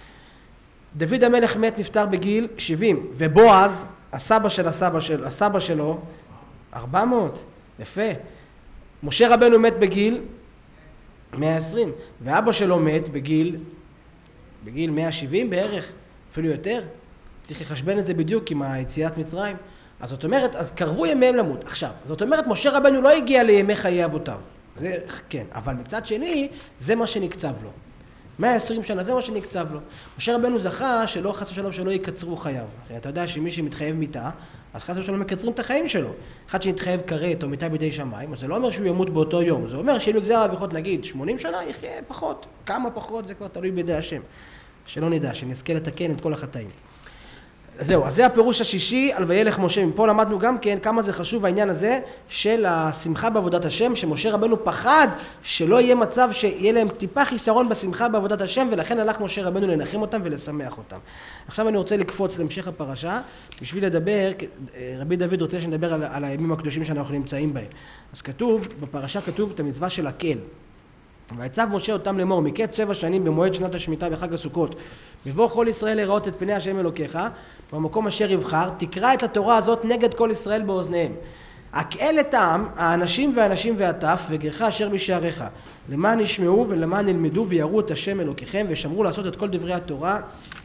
דוד המלך מת נפטר בגיל שבעים. ובועז, הסבא של הסבא, של, הסבא שלו, ארבע מאות. יפה. משה רבנו מת בגיל מאה ועשרים. ואבא שלו מת בגיל, בגיל מאה שבעים בערך. אפילו יותר, צריך לחשבן את זה בדיוק עם היציאת מצרים. אז זאת אומרת, אז קרבו ימיהם למות. עכשיו, זאת אומרת, משה רבנו לא הגיע לימי חיי אבותיו. זה כן, אבל מצד שני, זה מה שנקצב לו. מאה ועשרים שנה, זה מה שנקצב לו. משה רבנו זכה שלא חס ושלום שלא יקצרו חייו. אתה יודע שמי שמתחייב מיתה, אז חס ושלום מקצרים את החיים שלו. אחד שנתחייב כרת או מיתה בידי שמיים, אז זה לא אומר שהוא ימות באותו יום. זה אומר שאם נגזר אביחות נגיד שמונים שנה, יחיה פחות. כמה פחות זה כבר תלוי בידי השם. שלא נדע, שנזכה לתקן את כל החטאים. זהו, אז זה הפירוש השישי על וילך משה. מפה למדנו גם כן כמה זה חשוב העניין הזה של השמחה בעבודת השם, שמשה רבנו פחד שלא יהיה מצב שיהיה להם טיפה חיסרון בשמחה בעבודת השם, ולכן הלך משה רבנו לנחם אותם ולשמח אותם. עכשיו אני רוצה לקפוץ להמשך הפרשה, בשביל לדבר, רבי דוד רוצה שנדבר על, על הימים הקדושים שאנחנו נמצאים בהם. אז כתוב, בפרשה כתוב את המצווה של הקל. ויצב משה אותם לאמור, מקץ שבע שנים במועד שנת השמיטה בחג הסוכות, בבוא כל ישראל לראות את פני השם אלוקיך, במקום אשר יבחר, תקרא את התורה הזאת נגד כל ישראל באוזניהם. הקהל את העם, האנשים והאנשים והטף, וגרך אשר בשעריך, למען ישמעו ולמען ילמדו ויראו את השם אלוקיכם, ושמרו לעשות את כל דברי התורה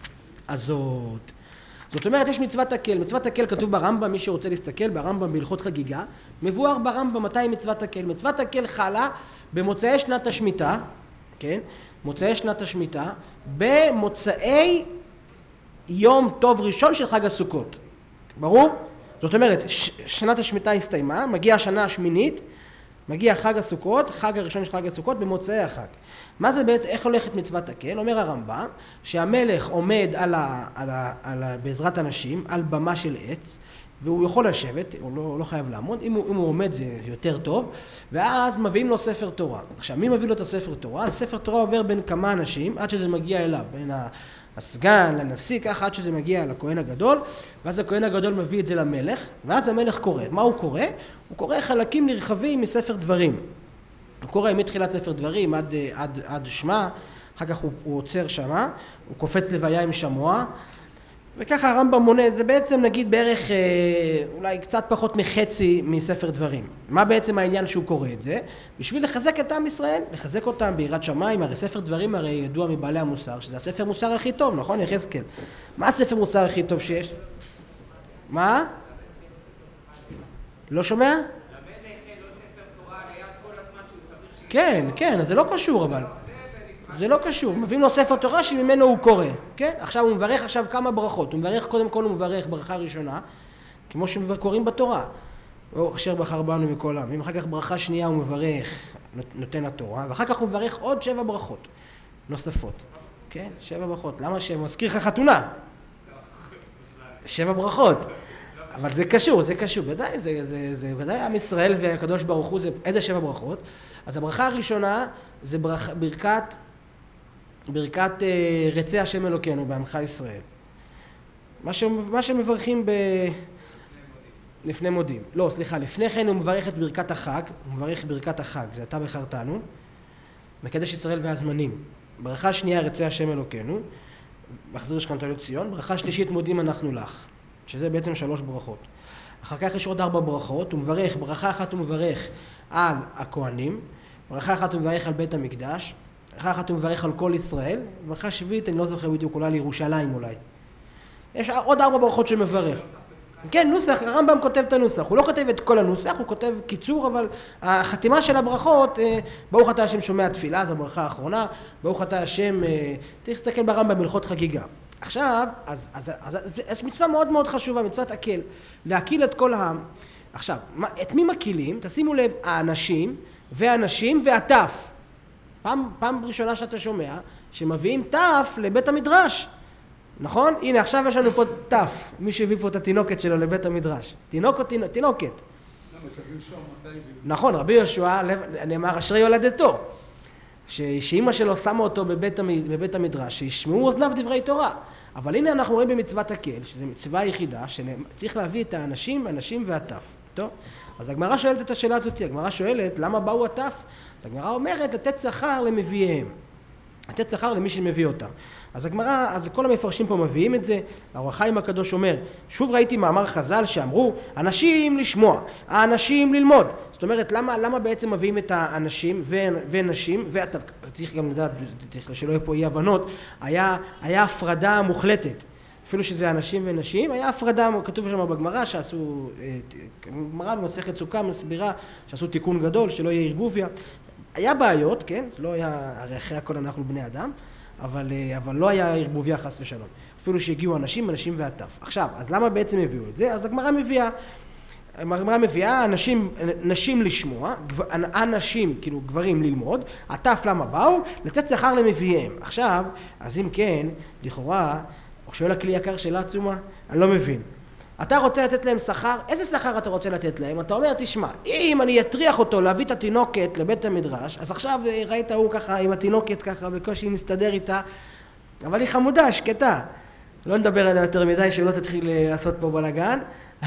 הזאת. זאת אומרת, יש מצוות הקהל. מצוות הקהל כתוב ברמב"ם, מי שרוצה להסתכל, ברמב"ם בהלכות חגיגה, מבואר ברמב"ם מתי מצוות הקהל. מצוות הקהל חלה במוצאי שנת השמיטה, כן? מוצאי שנת השמיטה, במוצאי יום טוב ראשון של חג הסוכות. ברור? זאת אומרת, ש- שנת השמיטה הסתיימה, מגיעה השנה השמינית, מגיע חג הסוכות, חג הראשון של חג הסוכות במוצאי החג. מה זה בעצם, איך הולכת מצוות הקהל? אומר הרמב"ם שהמלך עומד על ה, על ה, על ה, בעזרת אנשים על במה של עץ, והוא יכול לשבת, הוא לא, לא חייב לעמוד, אם הוא, אם הוא עומד זה יותר טוב, ואז מביאים לו ספר תורה. עכשיו, מי מביא לו את הספר תורה? הספר תורה עובר בין כמה אנשים עד שזה מגיע אליו, בין הסגן, לנשיא, ככה עד שזה מגיע לכהן הגדול, ואז הכהן הגדול מביא את זה למלך, ואז המלך קורא. מה הוא קורא? הוא קורא חלקים נרחבים מספר דברים. הוא קורא מתחילת ספר דברים עד, עד, עד שמה, אחר כך הוא, הוא עוצר שמה, הוא קופץ לוויה עם שמוע, וככה הרמב"ם מונה, זה בעצם נגיד בערך אה, אולי קצת פחות מחצי מספר דברים. מה בעצם העניין שהוא קורא את זה? בשביל לחזק את עם ישראל, לחזק אותם ביראת שמיים, הרי ספר דברים הרי ידוע מבעלי המוסר, שזה הספר מוסר הכי טוב, נכון יחזקאל? מה הספר מוסר הכי טוב שיש? מה? לא שומע? כן, כן, אז זה לא קשור אבל. זה לא קשור, מביאים לו ספר תורה שממנו הוא קורא, כן? עכשיו הוא מברך עכשיו כמה ברכות, הוא מברך קודם כל, הוא מברך ברכה ראשונה, כמו שקוראים בתורה, או אשר בחר בנו מכל העמים, אחר כך ברכה שנייה הוא מברך, נותן התורה, ואחר כך הוא מברך עוד שבע ברכות נוספות, כן? שבע ברכות, למה שמזכיר לך חתונה? שבע ברכות, אבל זה קשור, זה קשור, ודאי, זה, זה, זה, ודאי עם ישראל והקדוש ברוך הוא, זה איזה שבע ברכות, אז הברכה הראשונה זה ברכ, ברכת, ברכת אה, רצי השם אלוקינו בעמך ישראל. מה, ש, מה שמברכים ב... לפני מודים. לא, סליחה, לפני כן הוא מברך את ברכת החג, הוא מברך ברכת החג, זה אתה בחרתנו, מקדש ישראל והזמנים. ברכה שנייה רצי השם אלוקינו, מחזיר שכנתנו לציון, ברכה שלישית מודים אנחנו לך, שזה בעצם שלוש ברכות. אחר כך יש עוד ארבע ברכות, הוא מברך, ברכה אחת הוא מברך על הכהנים, ברכה אחת הוא מברך על בית המקדש, ברכה אחת הוא מברך על כל ישראל, ברכה שביעית, אני לא זוכר בדיוק, אולי לירושלים אולי. יש עוד ארבע ברכות שמברך. כן, נוסח, הרמב"ם כותב את הנוסח, הוא לא כותב את כל הנוסח, הוא כותב קיצור, אבל החתימה של הברכות, ברוך אתה השם שומע תפילה, זו הברכה האחרונה, ברוך אתה השם, צריך להסתכל ברמב"ם בהלכות חגיגה. עכשיו, אז, אז, אז, אז, אז מצווה מאוד מאוד חשובה, מצוות הקהל, להקיל את כל העם. עכשיו, את מי מקילים? תשימו לב, האנשים והאנשים והטף. פעם, פעם ראשונה שאתה שומע, שמביאים טף לבית המדרש. נכון? הנה, עכשיו יש לנו פה טף. מי שהביא פה את התינוקת שלו לבית המדרש. תינוק או תינוק? תינוקת. למה, תביא יהושע מתי הביאו? נכון, רבי יהושע, נאמר אשרי יולדתו. שאמא שלו שמה אותו בבית, בבית המדרש, שישמעו אוזניו דברי תורה. אבל הנה אנחנו רואים במצוות הקהל, שזו מצווה היחידה, שצריך להביא את האנשים, האנשים והטף. טוב? אז הגמרא שואלת את השאלה הזאת, הגמרא שואלת, למה באו הטף? אז הגמרא אומרת, לתת שכר למביאיהם. לתת שכר למי שמביא אותם. אז הגמרא, אז כל המפרשים פה מביאים את זה, האור החיים הקדוש אומר, שוב ראיתי מאמר חז"ל שאמרו, אנשים לשמוע, האנשים ללמוד. זאת אומרת, למה, למה בעצם מביאים את האנשים ונשים, ואתה צריך גם לדעת, שלא יהיו פה אי הבנות, היה, היה הפרדה מוחלטת. אפילו שזה אנשים ונשים, היה הפרדה, כתוב שם בגמרא שעשו, גמרא במסכת סוכה מסבירה שעשו תיקון גדול, שלא יהיה ערבוביה. היה בעיות, כן? לא היה, הרי אחרי הכל אנחנו בני אדם, אבל, אבל לא היה ערבוביה חס ושלום. אפילו שהגיעו אנשים, אנשים והטף. עכשיו, אז למה בעצם הביאו את זה? אז הגמרא מביאה, הגמרא מביאה אנשים, נשים לשמוע, אנשים, כאילו גברים ללמוד, הטף למה באו? לתת שכר למביאיהם. עכשיו, אז אם כן, לכאורה, הוא שואל הכלי יקר שאלה עצומה, אני לא מבין. אתה רוצה לתת להם שכר? איזה שכר אתה רוצה לתת להם? אתה אומר, תשמע, אם אני אטריח אותו להביא את התינוקת לבית המדרש, אז עכשיו ראית הוא ככה עם התינוקת ככה, בקושי נסתדר איתה, אבל היא חמודה, שקטה. לא נדבר עליה יותר מדי, שלא תתחיל לעשות פה בלגן,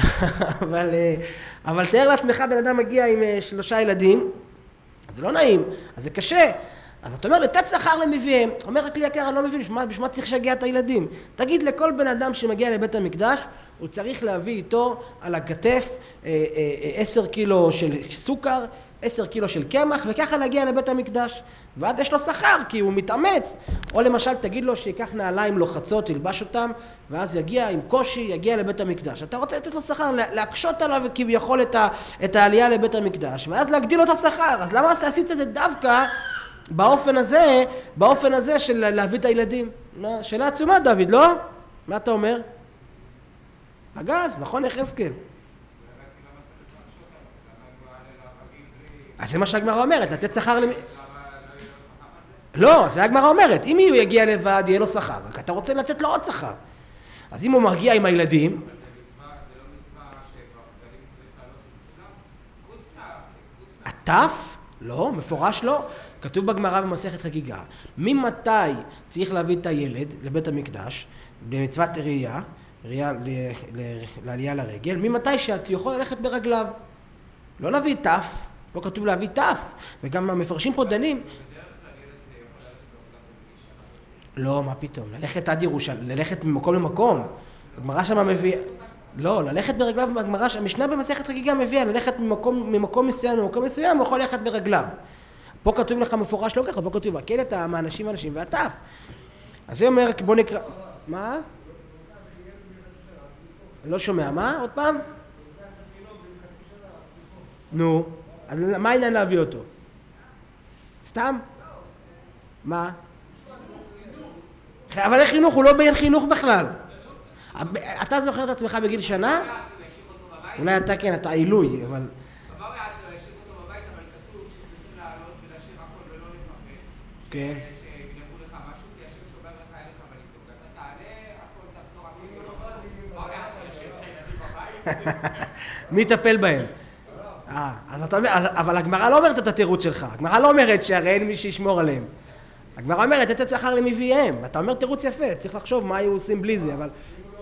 אבל, אבל תאר לעצמך, בן אדם מגיע עם שלושה ילדים, זה לא נעים, אז זה קשה. אז אתה אומר, לתת שכר למביאיהם. אומר הכלי יקר, אני לא מבין, בשביל מה צריך לשגע את הילדים? תגיד לכל בן אדם שמגיע לבית המקדש, הוא צריך להביא איתו על הכתף עשר קילו של סוכר, עשר קילו של קמח, וככה להגיע לבית המקדש. ואז יש לו שכר, כי הוא מתאמץ. או למשל, תגיד לו שיקח נעליים לוחצות, ילבש אותם, ואז יגיע עם קושי, יגיע לבית המקדש. אתה רוצה לתת לו שכר, להקשות עליו כביכול את, ה, את העלייה לבית המקדש, ואז להגדיל לו את השכר. אז למה עשית את זה דווקא באופן הזה, באופן הזה של להביא את הילדים? שאלה עצומה, דוד, לא? מה אתה אומר? הגז, נכון, יחזקאל. אז זה מה שהגמרא אומרת, לתת שכר למי... לא, זה הגמרא אומרת, אם הוא יגיע לבד, יהיה לו שכר, רק אתה רוצה לתת לו עוד שכר. אז אם הוא מרגיע עם הילדים... הטף? לא, מפורש לא. כתוב בגמרא במסכת חגיגה, ממתי צריך להביא את הילד לבית המקדש, במצוות ראייה, ראייה לעלייה לרגל, ממתי שאת יכול ללכת ברגליו. לא להביא טף, לא כתוב להביא טף, וגם המפרשים פה דנים. לא, מה פתאום, ללכת עד ירושלים, ללכת ממקום למקום. הגמרא שמה מביא... לא, ללכת ברגליו, הגמרא, המשנה במסכת חגיגה מביאה, ללכת ממקום, ממקום מסוים למקום מסוים, הוא יכול ללכת ברגליו. פה כתוב לך מפורש לא ככה, פה כתוב, הקל את האנשים האנשים והטף. אז זה אומר, בוא נקרא... מה? לא שומע, מה? עוד פעם? נו, אז מה העניין להביא אותו? סתם? מה? אבל איך חינוך? הוא לא בין חינוך בכלל. אתה זוכר את עצמך בגיל שנה? אולי אתה כן, אתה עילוי, אבל... כן. שגנבו לך משהו, כי השם שומר לך, אין לך מה לדאוג. אתה תעלה, הכל תחזור, הכל לא נפחד. מי יטפל בהם? אה, אז אתה אומר, אבל הגמרא לא אומרת את התירוץ שלך. הגמרא לא אומרת שהרי אין מי שישמור עליהם. הגמרא אומרת, לתת שכר למביאיהם. אתה אומר תירוץ יפה, צריך לחשוב מה היו עושים בלי זה, אבל...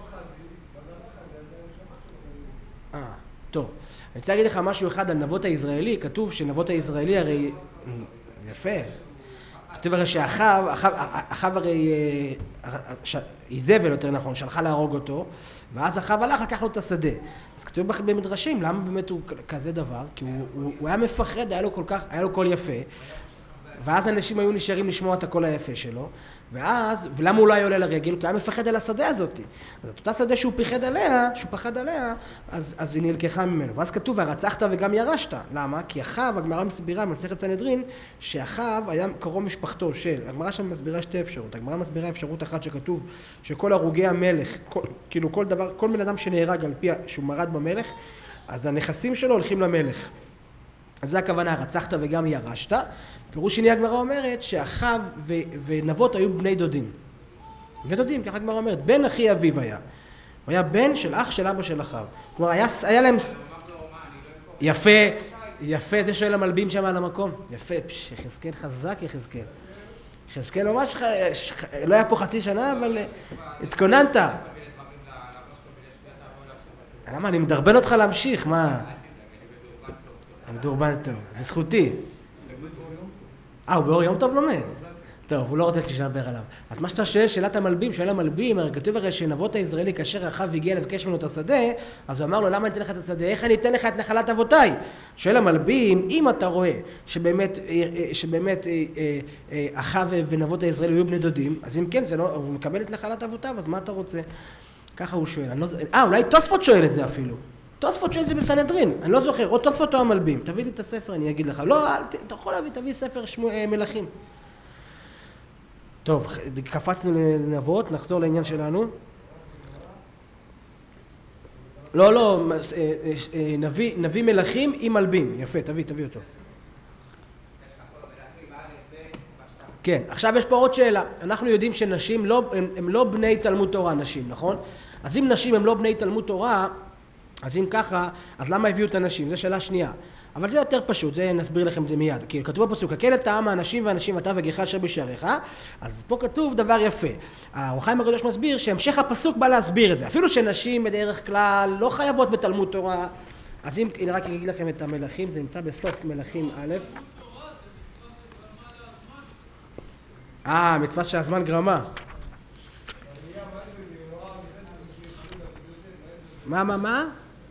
אה, טוב. אני רוצה להגיד לך משהו אחד על נבות הישראלי. כתוב שנבות הישראלי הרי... יפה. כתוב הרי שאחיו, אחיו הרי, איזבל יותר נכון, שלחה להרוג אותו, ואז אחיו הלך לקח לו את השדה. אז כתוב במדרשים, למה באמת הוא כזה דבר? כי הוא, הוא, הוא היה מפחד, היה לו כל כך, היה לו קול יפה, ואז אנשים היו נשארים לשמוע את הקול היפה שלו, ואז, ולמה הוא לא היה עולה לרגל? כי הוא היה מפחד על השדה הזאת. אז את אותה שדה שהוא פחד עליה, שהוא פחד עליה, אז, אז היא נלקחה ממנו. ואז כתוב, הרצחת וגם ירשת. למה? כי אחיו, הגמרא מסבירה, מסכת סנהדרין, שאחיו היה קרוב משפחתו של, הגמרא שם מסבירה שתי אפשרות. הגמרא מסבירה אפשרות אחת שכתוב, שכל הרוגי המלך, כל, כאילו כל דבר, כל בן אדם שנהרג על פי, שהוא מרד במלך, אז הנכסים שלו הולכים למלך. אז זה הכוונה, רצחת וגם ירשת. פירוש שני הגמרא אומרת שאחיו ו- ונבות היו בני דודים. בני דודים, ככה הגמרא אומרת, בן אחי אביו היה. הוא היה בן של אח של אבא של אחיו. כלומר, היה, היה להם... יפה, יפה, זה שואל המלבים שם על המקום. יפה, פש, יחזקאל חזק יחזקאל. יחזקאל ממש, לא היה פה חצי שנה, אבל התכוננת. למה, אני מדרבן אותך להמשיך, מה? מדורבן טוב, בזכותי. אה, הוא באור יום טוב לומד? טוב, הוא לא רוצה שנדבר עליו. אז מה שאתה שואל, שאלת המלבים, שואל המלבים, הרי כתוב הרי שנבות הישראלי כאשר אחיו הגיע לבקש ממנו את השדה, אז הוא אמר לו, למה אני אתן לך את השדה? איך אני אתן לך את נחלת אבותיי? שואל המלבים, אם אתה רואה שבאמת, שבאמת אחיו ונבות הישראלי היו בני דודים, אז אם כן, זה לא, הוא מקבל את נחלת אבותיו, אז מה אתה רוצה? ככה הוא שואל. לא, אה, אולי תוספות שואל את זה אפילו. תוספות שואל את זה בסנהדרין, אני לא זוכר, או תוספות או המלבים. תביא לי את הספר, אני אגיד לך. לא, אל, אתה יכול להביא, תביא ספר שמו, מלכים. טוב, קפצנו לנבות, נחזור לעניין שלנו. לא, לא, נביא, נביא מלכים עם מלבים. יפה, תביא, תביא אותו. כן, עכשיו יש פה עוד שאלה. אנחנו יודעים שנשים לא, הם, הם לא בני תלמוד תורה, נשים, נכון? אז אם נשים הם לא בני תלמוד תורה, אז אם ככה, אז למה הביאו את הנשים? זו שאלה שנייה. אבל זה יותר פשוט, זה נסביר לכם את זה מיד. כי כתוב בפסוק, הקל את העם האנשים והנשים אתה וגיחך אשר בשעריך, אז פה כתוב דבר יפה. האור החיים הקדוש מסביר שהמשך הפסוק בא להסביר את זה. אפילו שנשים בדרך כלל לא חייבות בתלמוד תורה, אז אם, הנה רק אגיד לכם את המלכים, זה נמצא בסוף מלכים א'. אה, מצווה שהזמן גרמה. מה, מה, מה?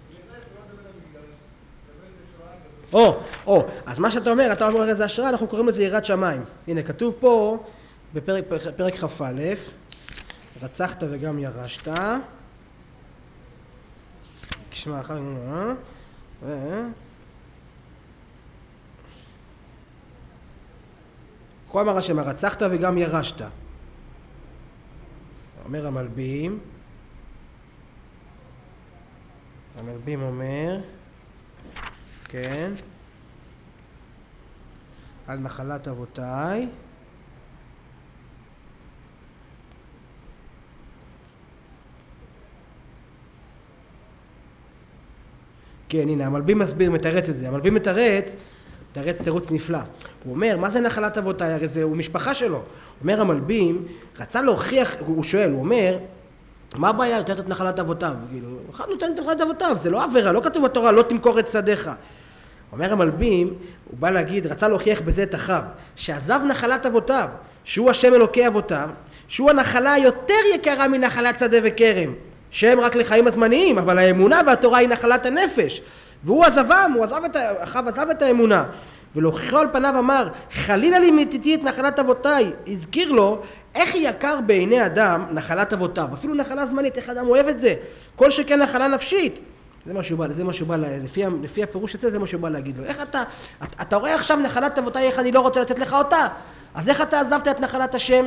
או, או, אז מה שאתה אומר, אתה אומר איזה השראה, אנחנו קוראים לזה יראת שמיים. הנה, כתוב פה, בפרק פרק כ"א, רצחת וגם ירשת. כשמה אחר, אה? כה אמר השם, רצחת וגם ירשת. אומר המלבים, המלבים אומר, כן, על נחלת אבותיי. כן, הנה, המלבים מסביר, מתרץ את זה. המלבים מתרץ, מתרץ תירוץ נפלא. הוא אומר, מה זה נחלת אבותיי? הרי זה, הוא משפחה שלו. אומר המלבים, רצה להוכיח, הוא שואל, הוא אומר, מה הבעיה לתת את נחלת אבותיו? כאילו, אחד נותן את נחלת אבותיו, זה לא עבירה, לא כתוב בתורה, לא תמכור את שדיך. אומר המלבים, הוא בא להגיד, רצה להוכיח בזה את אחיו, שעזב נחלת אבותיו, שהוא השם אלוקי אבותיו, שהוא הנחלה היותר יקרה מנחלת שדה וכרם, שהם רק לחיים הזמניים, אבל האמונה והתורה היא נחלת הנפש. והוא עזבם, הוא עזב את, אחיו עזב את האמונה. ולהוכיחו על פניו אמר, חלילה לי מתיתי את נחלת אבותיי. הזכיר לו, איך יקר בעיני אדם נחלת אבותיו. אפילו נחלה זמנית, איך אדם אוהב את זה. כל שכן נחלה נפשית. זה מה שהוא בא, זה מה שהוא בא, לפי, לפי הפירוש הזה, זה מה שהוא בא להגיד לו. איך אתה, אתה, אתה רואה עכשיו נחלת אבותיי, איך אני לא רוצה לתת לך אותה? אז איך אתה עזבת את נחלת השם?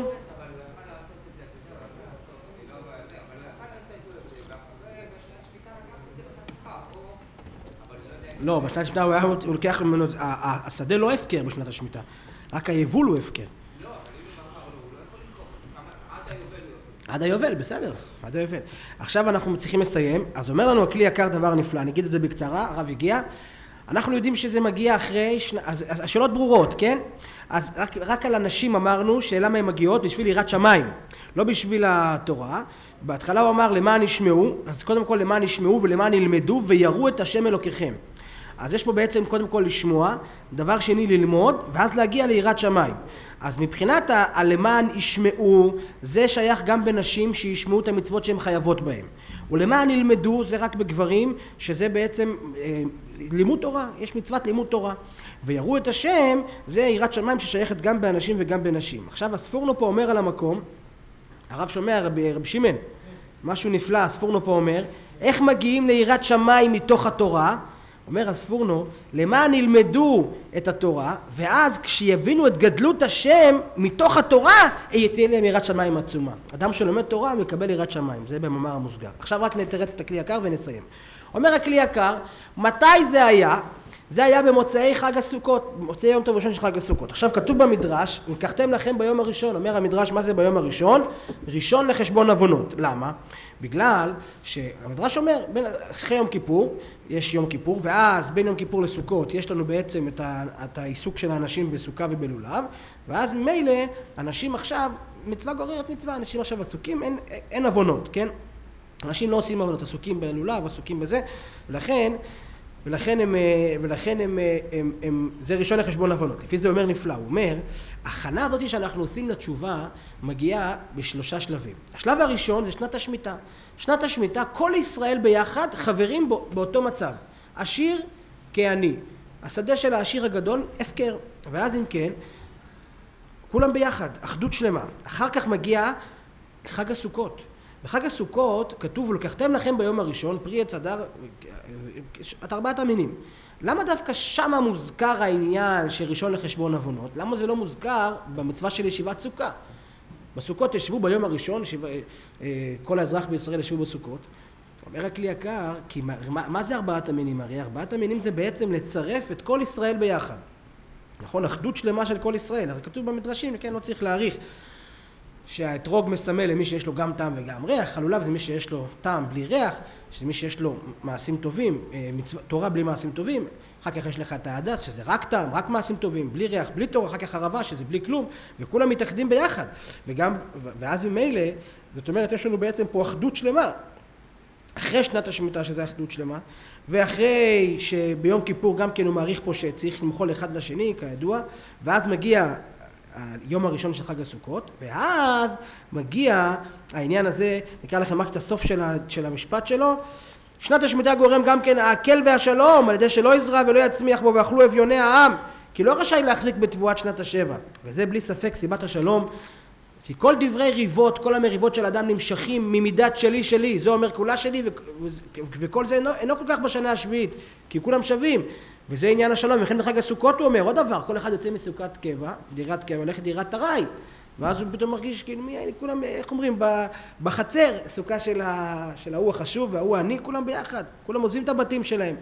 לא, בשנת השמיטה הוא היה, הוא לוקח ממנו, השדה לא הפקר בשנת השמיטה, רק היבול הוא הפקר. לא, אבל אם הוא מחר לו, הוא לא יכול למכור, עד היובל. עד היובל, בסדר, עד היובל. עכשיו אנחנו צריכים לסיים, אז אומר לנו הכלי יקר דבר נפלא, אני אגיד את זה בקצרה, הרב הגיע. אנחנו יודעים שזה מגיע אחרי, שנה, אז השאלות ברורות, כן? אז רק, רק על הנשים אמרנו שלמה הן מגיעות בשביל יראת שמיים, לא בשביל התורה. בהתחלה הוא אמר למען ישמעו, אז קודם כל למען ישמעו ולמען ילמדו ויראו את השם אלוקיכם. אז יש פה בעצם קודם כל לשמוע, דבר שני ללמוד, ואז להגיע ליראת שמיים. אז מבחינת הלמען ישמעו, זה שייך גם בנשים שישמעו את המצוות שהן חייבות בהן. ולמען ילמדו, זה רק בגברים, שזה בעצם אה, לימוד תורה, יש מצוות לימוד תורה. ויראו את השם, זה יראת שמיים ששייכת גם באנשים וגם בנשים. עכשיו הספורנו פה אומר על המקום, הרב שומע, רבי, רבי שמעון, משהו נפלא, הספורנו פה אומר, איך מגיעים ליראת שמיים מתוך התורה? אומר הספורנו, למען ילמדו את התורה, ואז כשיבינו את גדלות השם מתוך התורה, תהיה להם יראת שמיים עצומה. אדם שלומד תורה מקבל יראת שמיים, זה במאמר המוסגר. עכשיו רק נתרץ את הכלי יקר ונסיים. אומר הכלי יקר, מתי זה היה? זה היה במוצאי חג הסוכות, מוצאי יום טוב ראשון של חג הסוכות. עכשיו כתוב במדרש, לקחתם לכם ביום הראשון. אומר המדרש, מה זה ביום הראשון? ראשון לחשבון עוונות. למה? בגלל שהמדרש אומר, בין, אחרי יום כיפור, יש יום כיפור, ואז בין יום כיפור לסוכות יש לנו בעצם את, ה, את העיסוק של האנשים בסוכה ובלולב, ואז ממילא אנשים עכשיו, מצווה גוררת מצווה, אנשים עכשיו עסוקים, אין, אין עוונות, כן? אנשים לא עושים עוונות, עסוקים בלולב, עסוקים בזה, ולכן ולכן הם, ולכן הם, הם, הם, זה ראשון לחשבון עוונות. לפי זה אומר נפלא, הוא אומר, הכנה הזאת שאנחנו עושים לתשובה מגיעה בשלושה שלבים. השלב הראשון זה שנת השמיטה. שנת השמיטה, כל ישראל ביחד חברים באותו מצב. עשיר כעני. השדה של העשיר הגדול, הפקר. ואז אם כן, כולם ביחד, אחדות שלמה. אחר כך מגיע חג הסוכות. בחג הסוכות כתוב, ולקחתם לכם ביום הראשון פרי עץ הדר, את ארבעת המינים. למה דווקא שמה מוזכר העניין של ראשון לחשבון עוונות? למה זה לא מוזכר במצווה של ישיבת סוכה? בסוכות ישבו ביום הראשון, ישיבה, כל האזרח בישראל ישבו בסוכות. אומר הכלי יקר, כי מה, מה זה ארבעת המינים? הרי ארבעת המינים זה בעצם לצרף את כל ישראל ביחד. נכון, אחדות שלמה של כל ישראל. הרי כתוב במדרשים, כן, לא צריך להאריך. שהאתרוג מסמל למי שיש לו גם טעם וגם ריח, הלולב זה מי שיש לו טעם בלי ריח, שזה מי שיש לו מעשים טובים, מצווה, תורה בלי מעשים טובים, אחר כך יש לך את ההדס שזה רק טעם, רק מעשים טובים, בלי ריח, בלי תורה, אחר כך הרבה שזה בלי כלום, וכולם מתאחדים ביחד, וגם, ואז ממילא, זאת אומרת יש לנו בעצם פה אחדות שלמה, אחרי שנת השמיטה שזה אחדות שלמה, ואחרי שביום כיפור גם כן הוא מעריך פה שצריך למחול אחד לשני, כידוע, ואז מגיע היום הראשון של חג הסוכות, ואז מגיע העניין הזה, נקרא לכם רק את הסוף של, ה, של המשפט שלו, שנת השמיטה גורם גם כן ההקל והשלום, על ידי שלא יזרע ולא יצמיח בו ואכלו אביוני העם, כי לא רשאי להחזיק בתבואת שנת השבע, וזה בלי ספק סיבת השלום, כי כל דברי ריבות, כל המריבות של אדם נמשכים ממידת שלי שלי, זה אומר כולה שלי, ו- ו- וכל זה אינו, אינו כל כך בשנה השביעית, כי כולם שווים, וזה עניין השלום. וכן בחג הסוכות הוא אומר, עוד דבר, כל אחד יוצא מסוכת קבע, דירת קבע, הולך דירת ארעי, ואז הוא פתאום מרגיש כאילו, מי, כולם, איך אומרים, בחצר, סוכה של, ה, של ההוא החשוב וההוא העני, כולם ביחד, כולם עוזבים את הבתים שלהם.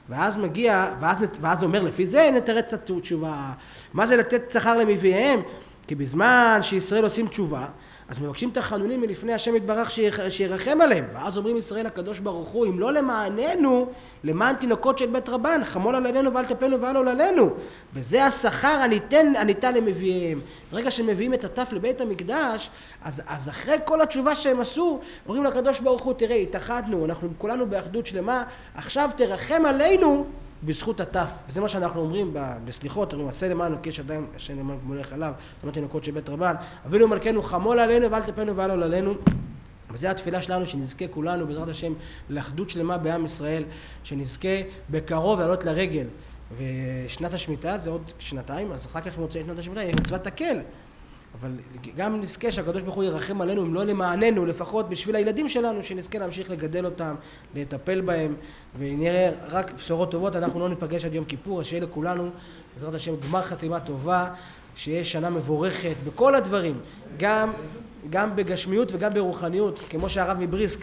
ואז מגיע, ואז, ואז אומר, לפי זה נתרץ את התשובה. מה זה לתת שכר למביאיהם? כי בזמן שישראל עושים תשובה, אז מבקשים תחנונים מלפני השם יתברך שירחם עליהם. ואז אומרים ישראל הקדוש ברוך הוא, אם לא למעננו, למען תינוקות של בית רבן, חמול עלינו ואל תפנו ואל עולנו. וזה השכר הניתן, הניתן למביאיהם. ברגע שמביאים את הטף לבית המקדש, אז, אז אחרי כל התשובה שהם עשו, אומרים לקדוש ברוך הוא, תראה, התאחדנו, אנחנו כולנו באחדות שלמה, עכשיו תרחם עלינו בזכות הטף. וזה מה שאנחנו אומרים בסליחות, אומרים, עשה למענו קש אדם, השם למענו מולך עליו, למען תינוקות של בית רבן, אבינו מלכנו חמול עלינו ואל תפנו ואל עולנו. וזו התפילה שלנו, שנזכה כולנו בעזרת השם לאחדות שלמה בעם ישראל, שנזכה בקרוב לעלות לרגל. ושנת השמיטה זה עוד שנתיים, אז אחר כך מוצאים שנת השמיטה, יהיה מצוות תקל. אבל גם נזכה שהקדוש ברוך הוא ירחם עלינו, אם לא למעננו, לפחות בשביל הילדים שלנו, שנזכה להמשיך לגדל אותם, לטפל בהם, ונראה רק בשורות טובות. אנחנו לא ניפגש עד יום כיפור, אז שיהיה לכולנו, בעזרת השם, גמר חתימה טובה, שיהיה שנה מבורכת בכל הדברים, גם, גם בגשמיות וגם ברוחניות, כמו שהרב מבריסק...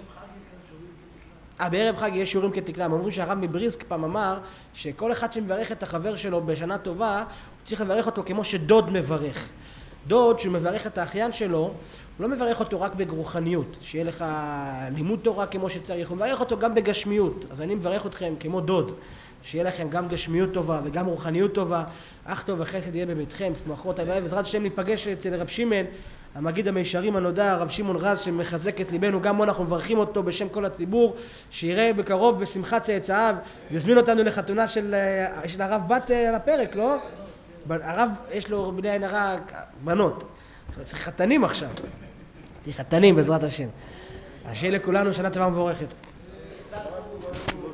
אה, בערב חג יש שיעורים כתקנה. הם אומרים שהרב מבריסק פעם אמר שכל אחד שמברך את החבר שלו בשנה טובה, הוא צריך לברך אותו כמו שדוד מברך. דוד שהוא מברך את האחיין שלו, הוא לא מברך אותו רק ברוחניות, שיהיה לך לימוד תורה כמו שצריך, הוא מברך אותו גם בגשמיות. אז אני מברך אתכם כמו דוד, שיהיה לכם גם גשמיות טובה וגם רוחניות טובה. אך טוב וחסד יהיה בביתכם, שמחות הלוואי, בעזרת השם ניפגש אצל רב שמעון, המגיד המישרים הנודע, הרב שמעון רז, שמחזק את ליבנו. גם בו אנחנו מברכים אותו בשם כל הציבור, שיראה בקרוב בשמחת צאצאיו, ויזמין אותנו לחתונה של, של הרב בת על הפרק, לא? הרב יש לו בני עין הרע בנות, צריך חתנים עכשיו, צריך חתנים בעזרת השם. אז שיהיה לכולנו שנה טובה מבורכת.